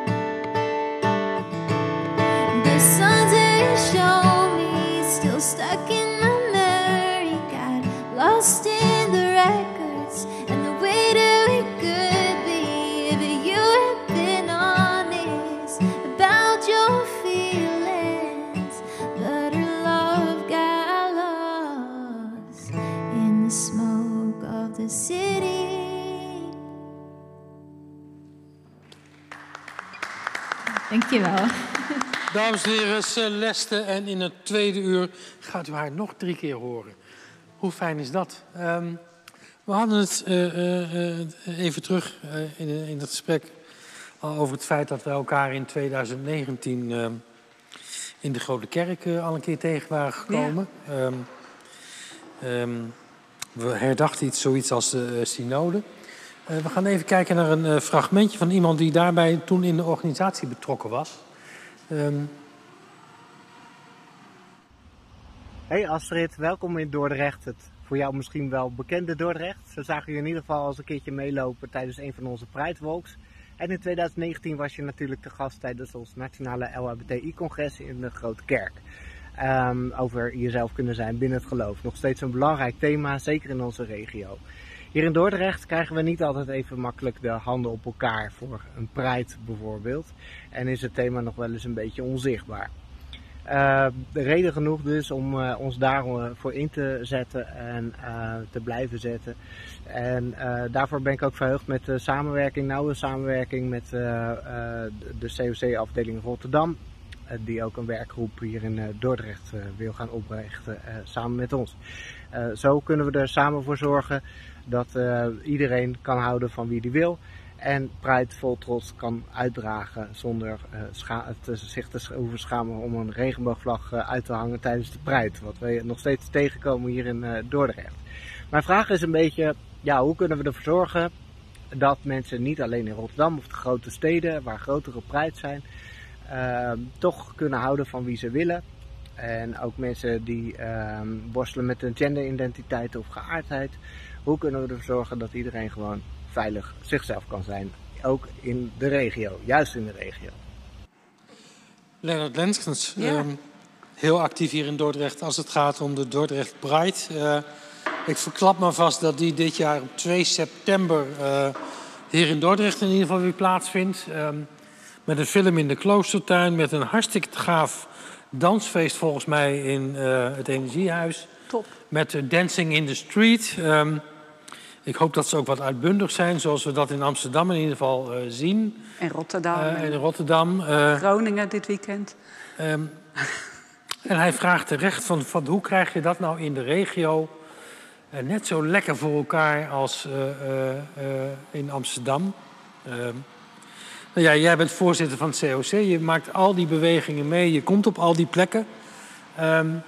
The songs that you showed me, still stuck in my memory, got lost in the records and the way that we could be if you had been honest about your feelings. But our love got lost in the smoke of the city. Dankjewel. Dames en heren, Celeste. En in het tweede uur gaat u haar nog drie keer horen. Hoe fijn is dat? Um, we hadden het uh, uh, uh, even terug uh, in, in het gesprek al over het feit dat we elkaar in twintig negentien uh, in de Grote Kerk uh, al een keer tegen waren gekomen. Ja. Um, um, we herdachten iets, zoiets als de uh, synode. Uh, we gaan even kijken naar een uh, fragmentje van iemand die daarbij toen in de organisatie betrokken was. Um... Hey Astrid, welkom in Dordrecht. Het voor jou misschien wel bekende Dordrecht. We zagen je in ieder geval als een keertje meelopen tijdens een van onze Pride Walks. En in twintig negentien was je natuurlijk te gast tijdens ons nationale L H B T I-congres in de Grote Kerk. Um, over jezelf kunnen zijn binnen het geloof. Nog steeds een belangrijk thema, zeker in onze regio. Hier in Dordrecht krijgen we niet altijd even makkelijk de handen op elkaar voor een Pride bijvoorbeeld. En is het thema nog wel eens een beetje onzichtbaar. Uh, de reden genoeg dus om uh, ons daarvoor in te zetten en uh, te blijven zetten. En uh, daarvoor ben ik ook verheugd met de samenwerking, nauwe samenwerking met uh, uh, de C O C-afdeling Rotterdam. Uh, die ook een werkgroep hier in uh, Dordrecht uh, wil gaan oprichten uh, samen met ons. Uh, zo kunnen we er samen voor zorgen dat uh, iedereen kan houden van wie die wil. En Pride vol trots kan uitdragen zonder uh, scha te, zich te hoeven schamen om een regenboogvlag uh, uit te hangen tijdens de Pride. Wat we nog steeds tegenkomen hier in uh, Dordrecht. Mijn vraag is een beetje, ja, hoe kunnen we ervoor zorgen dat mensen niet alleen in Rotterdam of de grote steden waar grotere Pride zijn, uh, toch kunnen houden van wie ze willen. En ook mensen die uh, worstelen met hun genderidentiteit of geaardheid. Hoe kunnen we ervoor zorgen dat iedereen gewoon veilig zichzelf kan zijn, ook in de regio, juist in de regio. Lennart Lenskens, ja. um, heel actief hier in Dordrecht als het gaat om de Dordrecht Pride. Uh, ik verklap maar vast dat die dit jaar op twee september uh, hier in Dordrecht in ieder geval weer plaatsvindt. Um, met een film in de Kloostertuin, met een hartstikke gaaf dansfeest volgens mij in uh, het Energiehuis. Top. Met uh, Dancing in the Street. Um, Ik hoop dat ze ook wat uitbundig zijn, zoals we dat in Amsterdam in ieder geval uh, zien. En Rotterdam. Uh, en in Rotterdam. Uh, Groningen dit weekend. Um, en hij vraagt terecht van, van hoe krijg je dat nou in de regio uh, net zo lekker voor elkaar als uh, uh, uh, in Amsterdam. Uh, nou ja, jij bent voorzitter van het C O C, je maakt al die bewegingen mee, je komt op al die plekken. Um,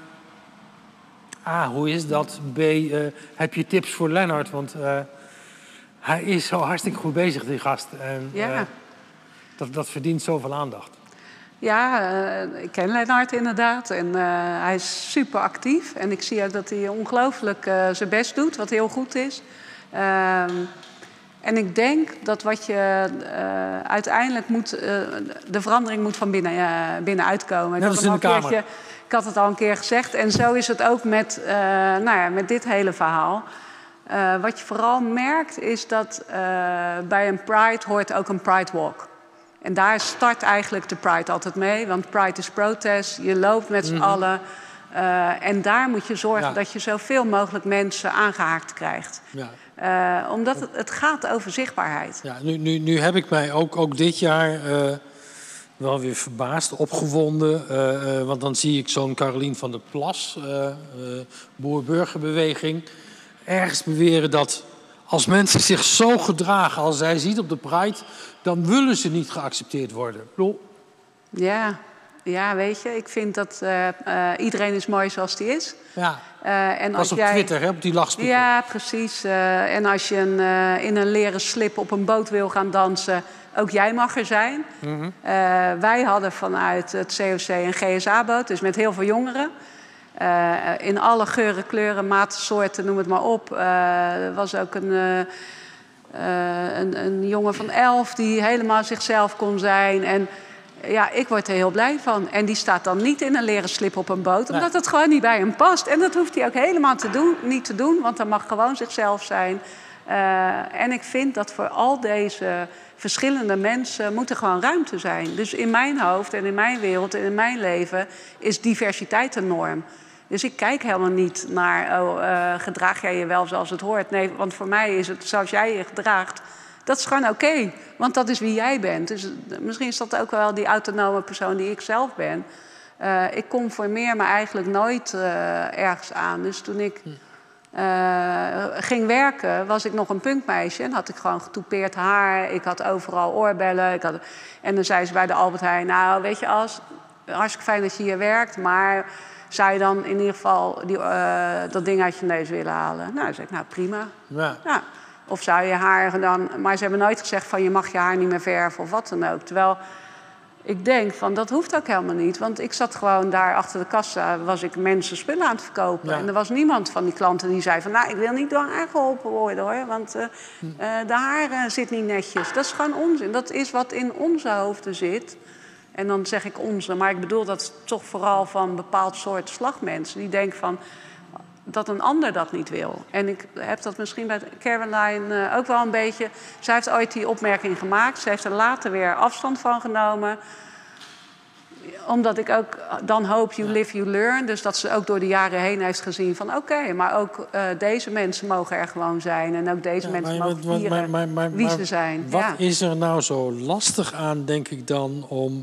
A, hoe is dat? B, uh, heb je tips voor Lennart? Want uh, hij is zo hartstikke goed bezig, die gast. En ja. uh, dat, dat verdient zoveel aandacht. Ja, uh, ik ken Lennart inderdaad. En uh, hij is super actief. En ik zie ook dat hij ongelooflijk uh, zijn best doet, wat heel goed is. Uh, en ik denk dat wat je uh, uiteindelijk moet... Uh, de verandering moet van binnen, uh, binnenuit komen. Net als in de Kamer. Keertje, ik had het al een keer gezegd. En zo is het ook met, uh, nou ja, met dit hele verhaal. Uh, wat je vooral merkt is dat uh, bij een Pride hoort ook een Pride Walk. En daar start eigenlijk de Pride altijd mee. Want Pride is protest. Je loopt met z'n mm-hmm. allen. Uh, en daar moet je zorgen ja. dat je zoveel mogelijk mensen aangehaakt krijgt. Ja. Uh, omdat het, het gaat over zichtbaarheid. Ja, nu, nu, nu heb ik mij ook, ook dit jaar... Uh... wel weer verbaasd, opgewonden. Uh, uh, want dan zie ik zo'n Carolien van der Plas, uh, uh, boer-burgerbeweging, ergens beweren dat als mensen zich zo gedragen als zij ziet op de Pride, dan willen ze niet geaccepteerd worden. Ja, ja, weet je, ik vind dat uh, uh, iedereen is mooi zoals die is. Ja, uh, en dat als is op jij... Twitter, hè, op die lachspiegel. Ja, precies. Uh, en als je een, uh, in een leren slip op een boot wil gaan dansen, ook jij mag er zijn. Mm-hmm. uh, wij hadden vanuit het C O C een G S A-boot, dus met heel veel jongeren. Uh, in alle geuren, kleuren, maten, soorten, noem het maar op. Uh, er was ook een, uh, uh, een, een jongen van elf die helemaal zichzelf kon zijn. En ja, ik word er heel blij van. En die staat dan niet in een leren slip op een boot, omdat het gewoon niet bij hem past. En dat hoeft hij ook helemaal te doen, niet te doen, want hij mag gewoon zichzelf zijn. Uh, en ik vind dat voor al deze verschillende mensen moet er gewoon ruimte zijn. Dus in mijn hoofd en in mijn wereld en in mijn leven is diversiteit een norm. Dus ik kijk helemaal niet naar, oh, uh, gedraag jij je wel zoals het hoort? Nee, want voor mij is het zoals jij je gedraagt, dat is gewoon oké. Okay, want dat is wie jij bent. Dus misschien is dat ook wel die autonome persoon die ik zelf ben. Uh, ik conformeer me eigenlijk nooit uh, ergens aan. Dus toen ik uh, ging werken, was ik nog een punkmeisje. En had ik gewoon getoupeerd haar. Ik had overal oorbellen. Ik had... En dan zei ze bij de Albert Heijn... Nou, weet je, As, hartstikke fijn dat je hier werkt... maar zou je dan in ieder geval die, uh, dat ding uit je neus willen halen? Nou, dan zei ik, nou, prima. Ja. Ja. Of zou je haar dan... Maar ze hebben nooit gezegd van je mag je haar niet meer verven of wat dan ook. Terwijl ik denk van dat hoeft ook helemaal niet. Want ik zat gewoon daar achter de kassa, was ik mensen spullen aan het verkopen. Ja. En er was niemand van die klanten die zei van nou, ik wil niet door haar geholpen worden hoor. Want uh, uh, de haar uh, zit niet netjes. Dat is gewoon onzin. Dat is wat in onze hoofden zit. En dan zeg ik onze, maar ik bedoel dat toch vooral van een bepaald soort slagmensen. Die denken van dat een ander dat niet wil. En ik heb dat misschien bij Caroline uh, ook wel een beetje... Zij heeft ooit die opmerking gemaakt. Ze heeft er later weer afstand van genomen. Omdat ik ook dan hoop, you live, you learn. Dus dat ze ook door de jaren heen heeft gezien van... oké, okay, maar ook uh, deze mensen mogen er gewoon zijn. En ook deze ja, mensen maar, mogen vieren maar, maar, maar, wie maar, ze zijn. Wat ja. is er nou zo lastig aan, denk ik dan... om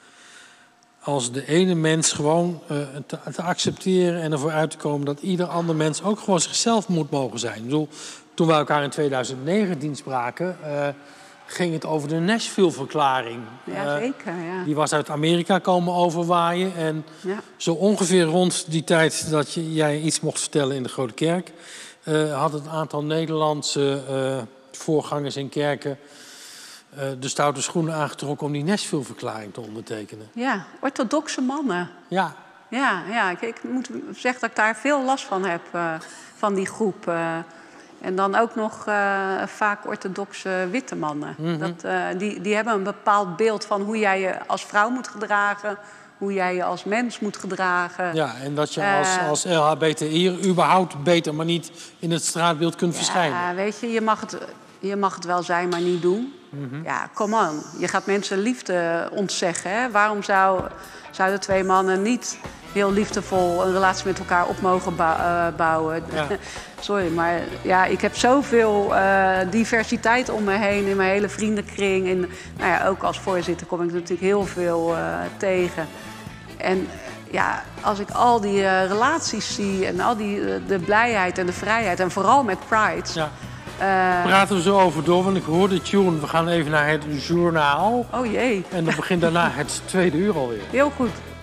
als de ene mens gewoon uh, te, te accepteren en ervoor uit te komen... dat ieder ander mens ook gewoon zichzelf moet mogen zijn. Ik bedoel, toen we elkaar in tweeduizend negentien spraken... Uh, ging het over de Nashville-verklaring. Ja, zeker, ja. Die was uit Amerika komen overwaaien. En ja. zo ongeveer rond die tijd dat je, jij iets mocht vertellen in de Grote Kerk... Uh, had het aantal Nederlandse uh, voorgangers in kerken... Uh, de stoute schoenen aangetrokken om die Nashville-verklaring te ondertekenen. Ja, orthodoxe mannen. Ja. Ja, ja ik, ik moet zeggen dat ik daar veel last van heb, uh, van die groep... Uh, En dan ook nog uh, vaak orthodoxe witte mannen. Mm-hmm. Dat, uh, die, die hebben een bepaald beeld van hoe jij je als vrouw moet gedragen... hoe jij je als mens moet gedragen. Ja, en dat je als, uh, als L H B T I überhaupt beter... maar niet in het straatbeeld kunt ja, verschijnen. Ja, weet je, je mag, het, je mag het wel zijn, maar niet doen. Mm-hmm. Ja, come on. Je gaat mensen liefde ontzeggen. Hè? Waarom zou, zouden twee mannen niet... heel liefdevol een relatie met elkaar op mogen bouwen. Ja. Sorry, maar ja, ik heb zoveel uh, diversiteit om me heen in mijn hele vriendenkring. En nou ja, ook als voorzitter kom ik natuurlijk heel veel uh, tegen. En ja, als ik al die uh, relaties zie en al die uh, de blijheid en de vrijheid en vooral met Pride. Ja. Uh, Praten we zo over door, want ik hoor de tune. We gaan even naar het journaal. Oh jee. En dan begint daarna het tweede uur alweer. Heel goed.